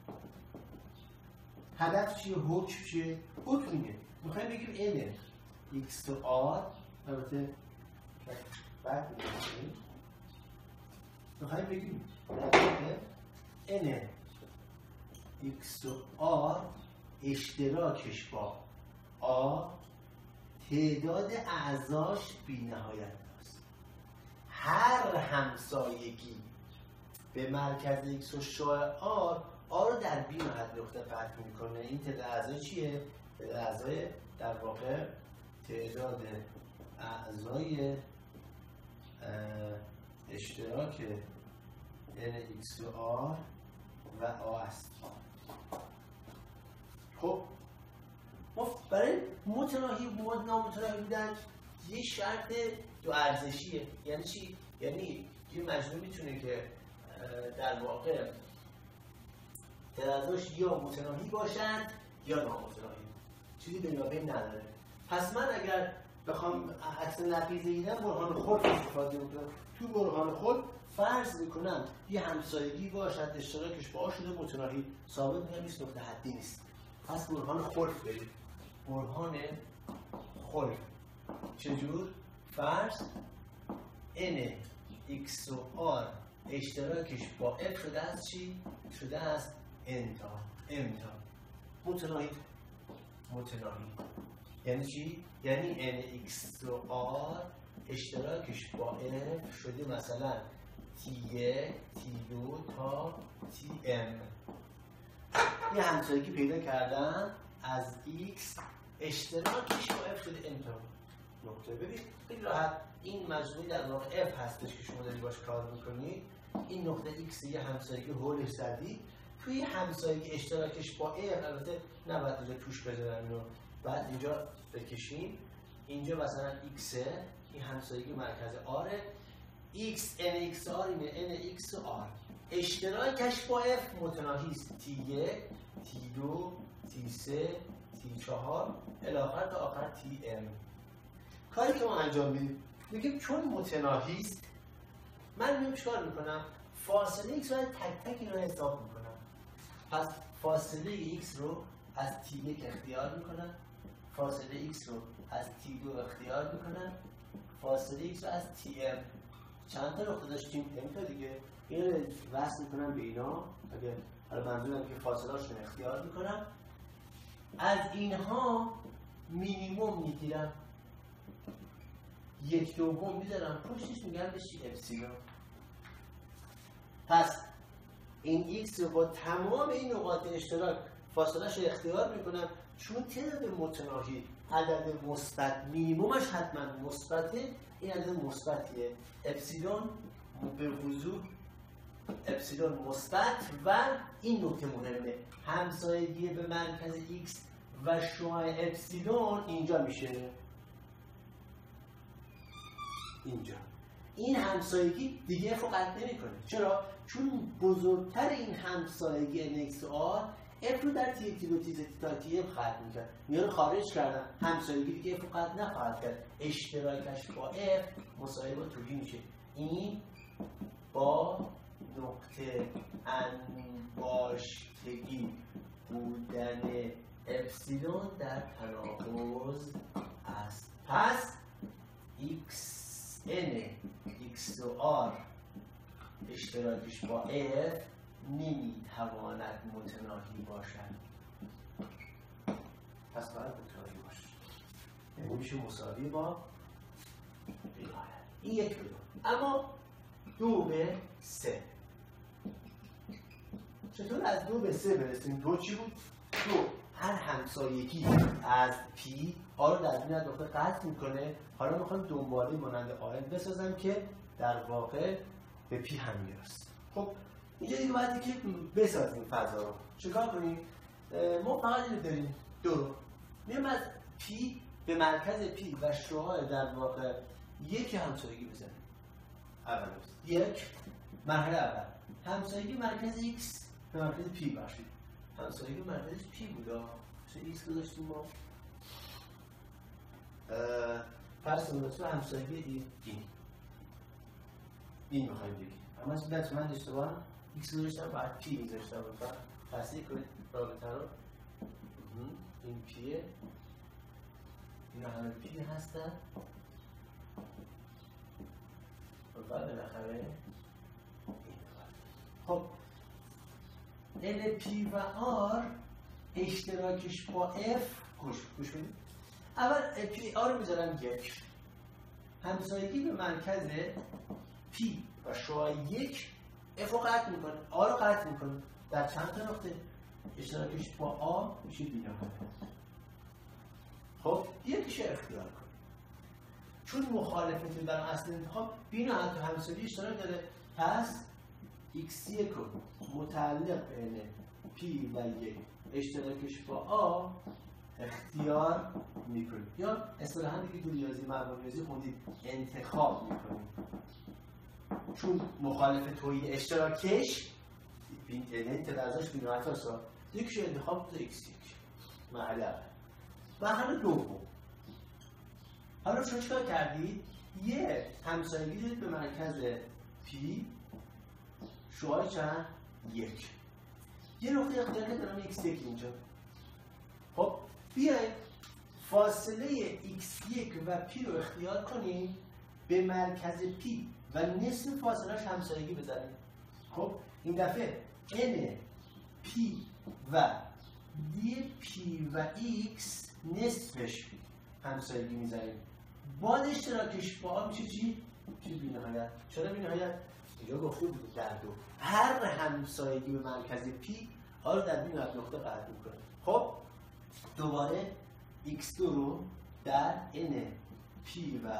هدف چیه؟ حکم چیه؟ حکم اینه میخوایم بگیم n x و r البته بعد میگیم میخوایم بگیم n x و r اشتراکش با آ تعداد اعضاش بی نهایت است. هر همسایگی به مرکز x و شعاع آر آ رو در بی نهایت نقطه قطع میکنه. این تعداد اعضای چیه؟ تعداد اعضای در واقع تعداد اعضای اشتراک n x و r و آ است. خب برای متناهی و نامتناهی بودن یه شرط دو ارزشیه. یعنی چی؟ یعنی یه مجموع میتونه که در واقع تعدادش یا متناهی باشد یا نامتناهی، چیزی بینابین نداره. پس من اگر بخوام عکس نقیض اینا برهان خود استفاده کنم، تو برهان خود فرض میکنم یه همسایگی باشد اشتراکش با آ شده متناهی، ثابت میگم نیست، نقطه حدی نیست. پس برهان خلف بریم. برهان خلف چجور؟ فرض n x و r اشتراکش با f شده است چی؟ شده است n تا m تا متناهی. متناهی یعنی چی؟ یعنی n x و r اشتراکش با f شده مثلا تی یک تی دو تا تی ام. یه همسایگی پیدا کردن از x اشتراکش با f شده n تا نقطه. ببین خیلی راحت این مجموعی در واقع f هستش که شما دارید باش کار میکنید. این نقطه x یه همسایگی هولش زدید، توی همسایگی اشتراکش با f البته نباید اینجا توش بذارن و بعد اینجا بکشیم. اینجا مثلا x این همسایگی مرکز r x n x r اینه n x r اشتراکش با f متناهی است تی یک تی دو تی سه تی چهار الی آخر تا آخر تی ام. کاری که ما انجام میدیم میگیم چون متناهی است من میام چیکار میکنم؟ فاصله x رو تک تک اینا حساب میکنم. پس فاصله x رو از تی یک اختیار میکنم، فاصله x رو از تی دو اختیار میکنم، فاصله x رو از تی ام. چند تا نقطه داشتیم؟ ام تا دیگه. این رو وصل میکنم به اینا. اگه حالا منظورم که فاصله هاشون اختیار میکنم، از اینها مینیموم میگیرم، یک دوم میذارم پشتش، میگم بهش اپسیلون. پس این x رو با تمام این نقاط اشتراک فاصلهش رو اختیار میکنم. چون تعداد متناهی عدد مثبت مینیمومش حتما مثبته، این عدد مثبتیه. اپسیلون به وضوح اپسیلون مثبت و این نکته مهمه، همسایگی به مرکز x و شعاع اپسیلون اینجا میشه، اینجا. این همسایگی دیگه اف رو قطع نمیکنه. چرا؟ چون بزرگتر این همسایگی ان ایکس آر اف رو در تی تی و تی تا تی اف قطع میکنه. میان رو خارج کردن، همسایگی دیگه اف رو قطع نخواهد کرد. اشتراکش با اف مساوی با توهی میشه. این با نقطه انباشتگی بودن اپسیلون در تناقض است. پس ایکس ان ایکس و آر اشتراکش با اف نمیتواند متناهی باشد. پس باید متناهی باشد، یعنی میشه مساوی با بینهایت. این یک به دو. اما دو به سه چطور از دو به سه برسیم؟ دو چی بود؟ دو هر همسایگی از پی آ رو در بین از نقطه قطع میکنه. حالا میخوام دنباله مانند آن بسازم که در واقع به پی هم میرسه. خب اینجا دیگه باید که بسازیم فضا رو. چیکار کنیم؟ ما فقط اینو داریم دو رو میام از پی به مرکز پی و شعاع در واقع یک همسایگی بزنیم. اول یک مرحله اول همسایگی مرکز x به مرکز پی باشید. همسایگی مرکز پی بوده چه x گذاشتیم ما؟ فرض کنید تو همسایگی این این این میخوایم بگیم. اما از این من اشتباه x گذاشتم باید پی میذاشتم. تصدیق کنید رابطه رو. این پیه، اینا همه پی هستن و بعد بالاخره خب ال پی و آر اشتراکش با اف گوش گوش بدید. اول ال پی آر رو میذارم یک، همسایگی به مرکز پی و شعاع یک اف رو قطع میکنه، آر رو قطع میکنه. در چند تا نقطه اشتراکش با آ میشه بینهایت. خب یکیش اختیار کن، چون مخالفتی در اصل انتخاب بینهایت و همسایگی اشتراک داره. پس ایکس یک رو متعلق بین پی و یک اشتراکش با آ اختیار میکنیم، یا اصطلاحاً دیگه تو ریاضی مربوط ریاضی خوندید انتخاب میکنیم، چون مخالف توی اشتراکش بین النت ازش بینهایت هست. یکیش انتخاب بوده ایکس یک محل اول. محل دوم حالا شما چیکار کردید؟ یه همسایگی دارید به مرکز پی شعاع چند؟ یک. یه نقطه اختیار که دارم ایکس یک اینجا. خب بیاید فاصله ایکس یک و پی رو اختیار کنیم به مرکز پی و نصف فاصلهش همسایگی بزنیم. خب این دفعه n پی و دی پی و ایکس نصفش همسایگی میزنیم. بعد اشتراکش با آ میشه چی؟ چی بی‌نهایت. چرا بی‌نهایت؟ اینجا گفته بود در دو هر همسایگی به مرکز پی آ رو در بین نقطه قطع میکنه. خب دوباره ایکس دو رو در n پی و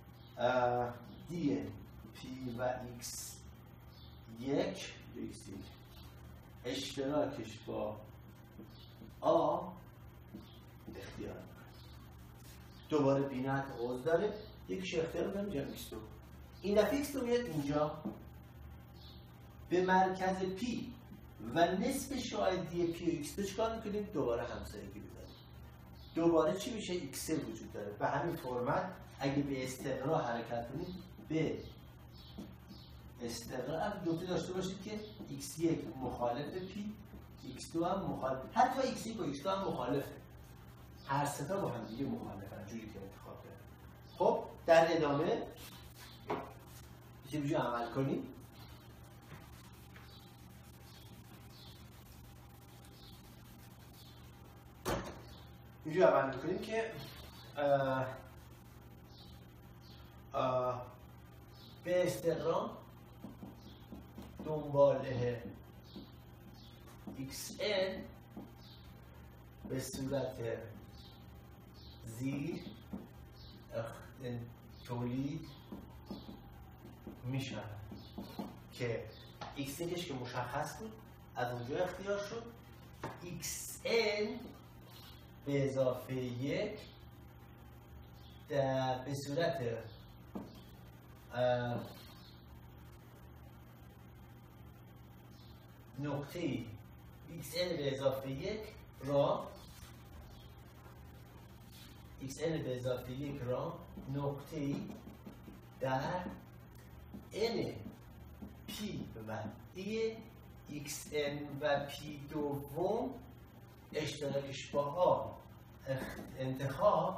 دی پی و ایکس یک ایکس یک اشتراکش با آ اختیار میکنه. دوباره بینهایت عوض داره، یکیش اختیار میکنم اینجا ایکس دو. این دفعه ایکس دو میاد اینجا به مرکز پی و نصف شعاع دی پی و ایکس دو چیکار میکنیم؟ دوباره همسایگی بزنیم. دوباره چی میشه؟ ایکس سه وجود داره. به همین فرمت اگه به استقرا حرکت کنید به استقرا نکته داشته باشید که ایکس یک مخالف پی، ایکس دو هم مخالف، حتی ایکس یک و ایکس دو هم مخالفه. هر سه تا با هم دیگه مخالفن جوری که انتخاب کرد. خب در ادامه چه عمل کنیم؟ اینجا عمل میکنیم که اه اه به استقرام دنباله ایکس ان به صورت زیر تولید میشن که ایکس یکش که مشخص بود از اونجا اختیار شد. ایکس ان به اضافه یک در به صورت نقطه xn به اضافه یک را xn به اضافه یک را نقطه در n p و دی xn و p دوم اشتراکش با آ انتخاب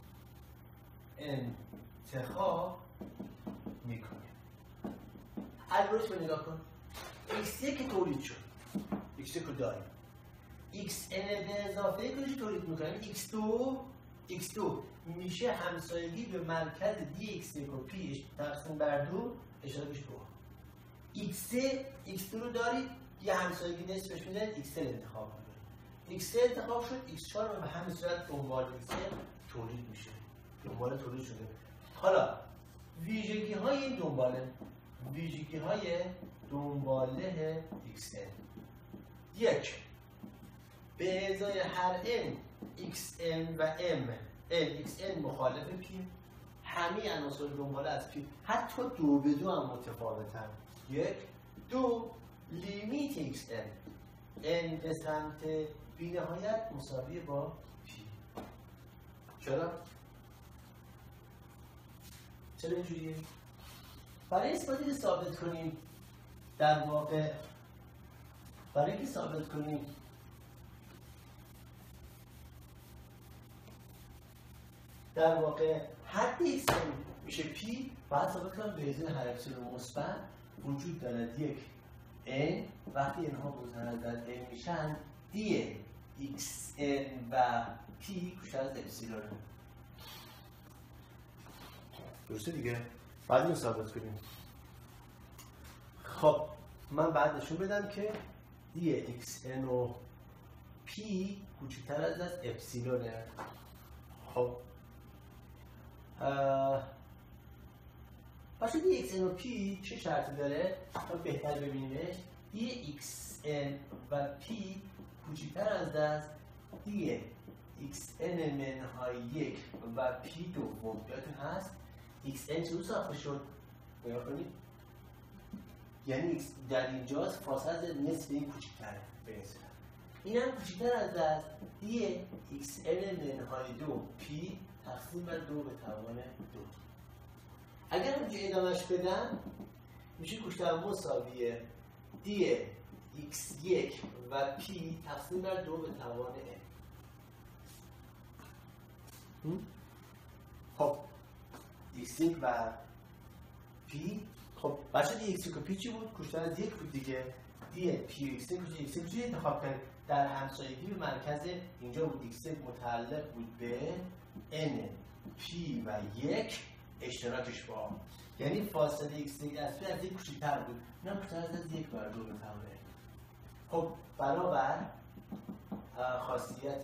انتخاب میکنه. الگوریتم رو نگاه کن. ایکس یک که تولید شد، ایکس یک رو داریم، xn به اضافه یک رو تولید میکنیم، ایکس دو ایکس دو میشه همسایگی به مرکز دی ایکس یک و پی تقسیم بر دو اشتراکش با ایکس سه ایکس دو رو دارید، یه همسایگی نصفش میدن، ایکس سه انتخاب میکنید، ایکس سه انتخاب شد، ایکس چهار به همین صورت دنبال ایکس سه تولید میشه، دنباله تولید شده. حالا ویژگی های این دنباله، ویژگی های دنباله ایکس ان یک، به ازای هر n xn و m n xn مخالف پی، همه عناصر دنباله از پی حتی دو به دو هم متفاوتن. یک دو لیمیت xn n به سمت بی نهایت مساوی با پی. چرا؟ چرا اینجوریه؟ برای اثباتی که ثابت کنیم در واقع برای اینکه ثابت کنیم در واقع حد xn میشه پی، باید ثابت کنم به ازای هر اپسیلون مثبت وجود دارد یک n وقتی اینها بزرگتر از n میشن دی xn و p بیشتر از اپسیلون. درسته دیگه؟ بعد اینو ثابت کنیم. خب من بعد نشون بدم که دی xn و p کوچکتر از از اپسیلونه. خب باشه دی xn و p چه شرطی داره؟ تا بهتر ببینیمش. دی xn و p کوچکتر از از دی xn منهای یک و p دوم. یادتون هست xn چطور ساخته شد؟ نگاه کنید، یعنی در اینجاست فاصله از نصف این کوچکتره به این صورت، این هم کوچکتر از از دی xn منهای دو p تقسیم بر دو به توان دو. اگر اینجا ادامهش بدم میشه کوچکتر مساوی دی ایکس یک و p تقسیم بر دو به توان n. خب ایکس یک و p، خب بچه دی ایکس یک و p چی بود؟ کوچکتر از یک بود دیگه. دی p ایکس یک کوچکتر ایکس یک انتخاب کنید، در همسایگی به مرکز اینجا بود ایکس یک متعلق بود به n p و یک اشتراکش با، یعنی فاصله ایکس یک از پی از یک کوچکتر بود، نه کوچکتر از یک بر دو به توان n. خب برابر خاصیت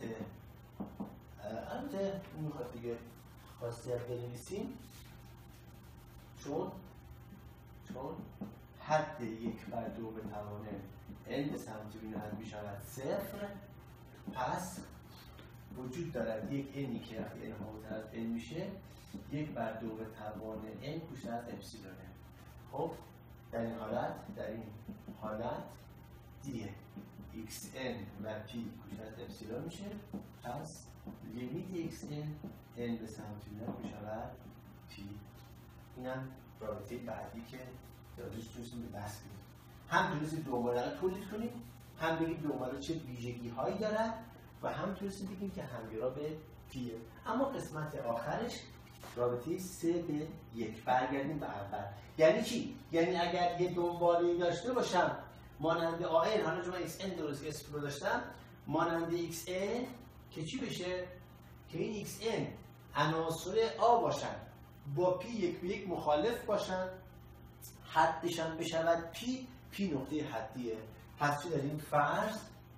البته میخواد دیگه خاصیت بنویسیم، چون چون حد یک بر دو به توان n به سمت بی نهایت میشود صفر، پس وجود دارد یک nی که وقتی n ها از n میشه یک بر دو به توان n کوچکتر از اپسیلونه. خب در این حالت در این حالت دی xn و p کوچکتر از اپسیلون میشه، پس لیمیت xn n به سمت بی نهایت میشود p. اینم رابطه بعدی که داروش توشون به بحث کنیم. هم تونستیم دنباله رو تولید کنیم، هم بگیم دنباله چه ویژگی هایی دارد و هم تونستیم بگیم که همگرا به پیه. اما قسمت آخرش رابطه سه به یک. برگردیم به اول. یعنی چی؟ یعنی اگر یه دنباله داشته باشم مانند آن، حالا شما ایکس ان درست اسم رو داشتم مانند ایکس ان که چی بشه؟ که این ایکس ان عناصر آ باشن، با پی یک به یک مخالف باشن، حدش هم بشود پی، پی نقطه حدیه. پس چی داریم؟ فرض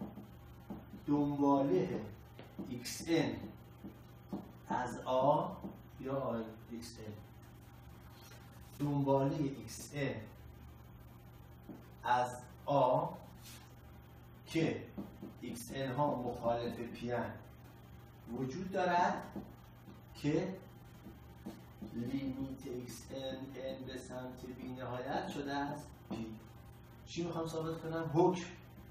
دنباله ایکس ان از آ یا آ ایکس ان، دنباله ایکس ان از آ که ایکس ان ها مخالف پی ان وجود دارد که لیمیت ایکس ان ان به سمت بی نهایت شده است پی. چی میخوام ثابت کنم؟ حکم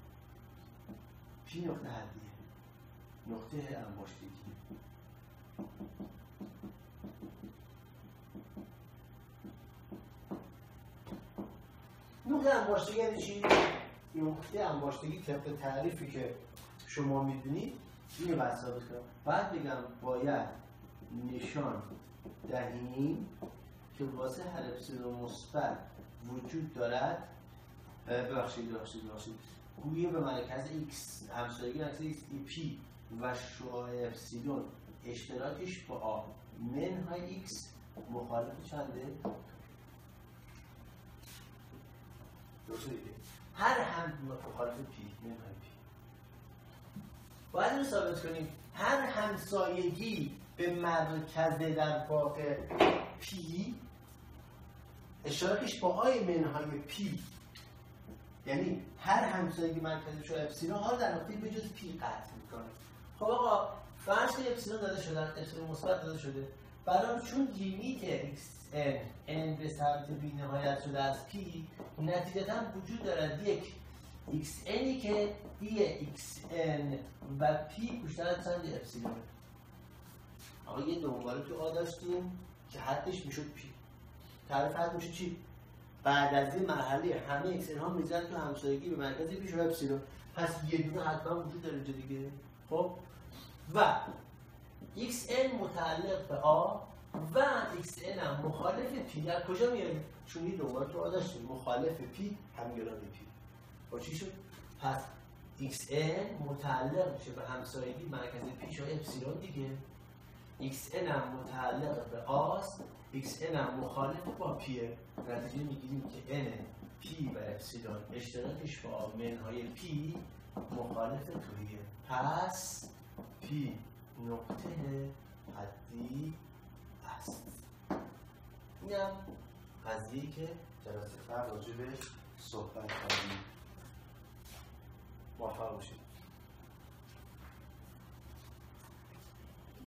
پی نقطه حدیه، نقطه انباشتگی. نقطه انباشتگی یعنی چی؟ نقطه انباشتگی طبق تعریفی که شما میدونید اینو باید ثابت کنم. بعد بگم باید نشان دهیم که واسه هر اپسیلون مثبت وجود دارد، ببخشید ببخشید ببخشید گویه به مرکز x همسایگی مرکز x پی و شعاع اپسیلون اشتراکش با آ منهای x مخالف چنده؟ درسته دیگه؟ هر هم مخالف پی منهای پی. باید اینو ثابت کنیم هر همسایگی به مرکز در واقع پی اشتراکش با آی منهای پی، یعنی هر همسایگی مرکزش رو اپسیلون ها در نقطه به جز پی قطع میکنه. خب آقا فرض کنید اپسیلون داده شدن، اپسیلون مثبت داده شده، برام چون لیمیت ایکس ان ان به سمت بی نهایت شده از پی، نتیجتا وجود دارد یک ایکس انی که دی ایکس ان و پی بیشتر از چند اپسیلونه. آقا یه دنباله تو آ داشتیم که حدش میشد پی. تعریف حد میشه چی؟ بعد از این مرحله همه ایکس ان ها میزن تو همسایگی به مرکز پی شده اپسیلون، پس یه دونه حتما وجود داره اینجا دیگه. خب و ایکس ان متعلق به آ و ایکس ان هم مخالف پی. از کجا میاریم؟ چون یه دنباله تو آ داشتیم مخالف پی همگرا به پی. با چی شد؟ پس ایکس ان متعلق میشه به همسایگی مرکز پی شده اپسیلون دیگه. ایکس ان هم متعلق به آست، ایکس ان هم مخالف با پیه. نتیجه میگیریم که ان پی و اپسیلون اشتراکش با منهای پی مخالف تویه. پس پی نقطه حدی است. اینم قضیه‌ای که جلسه قبل راجع بهش صحبت کردیم. موفق باشید.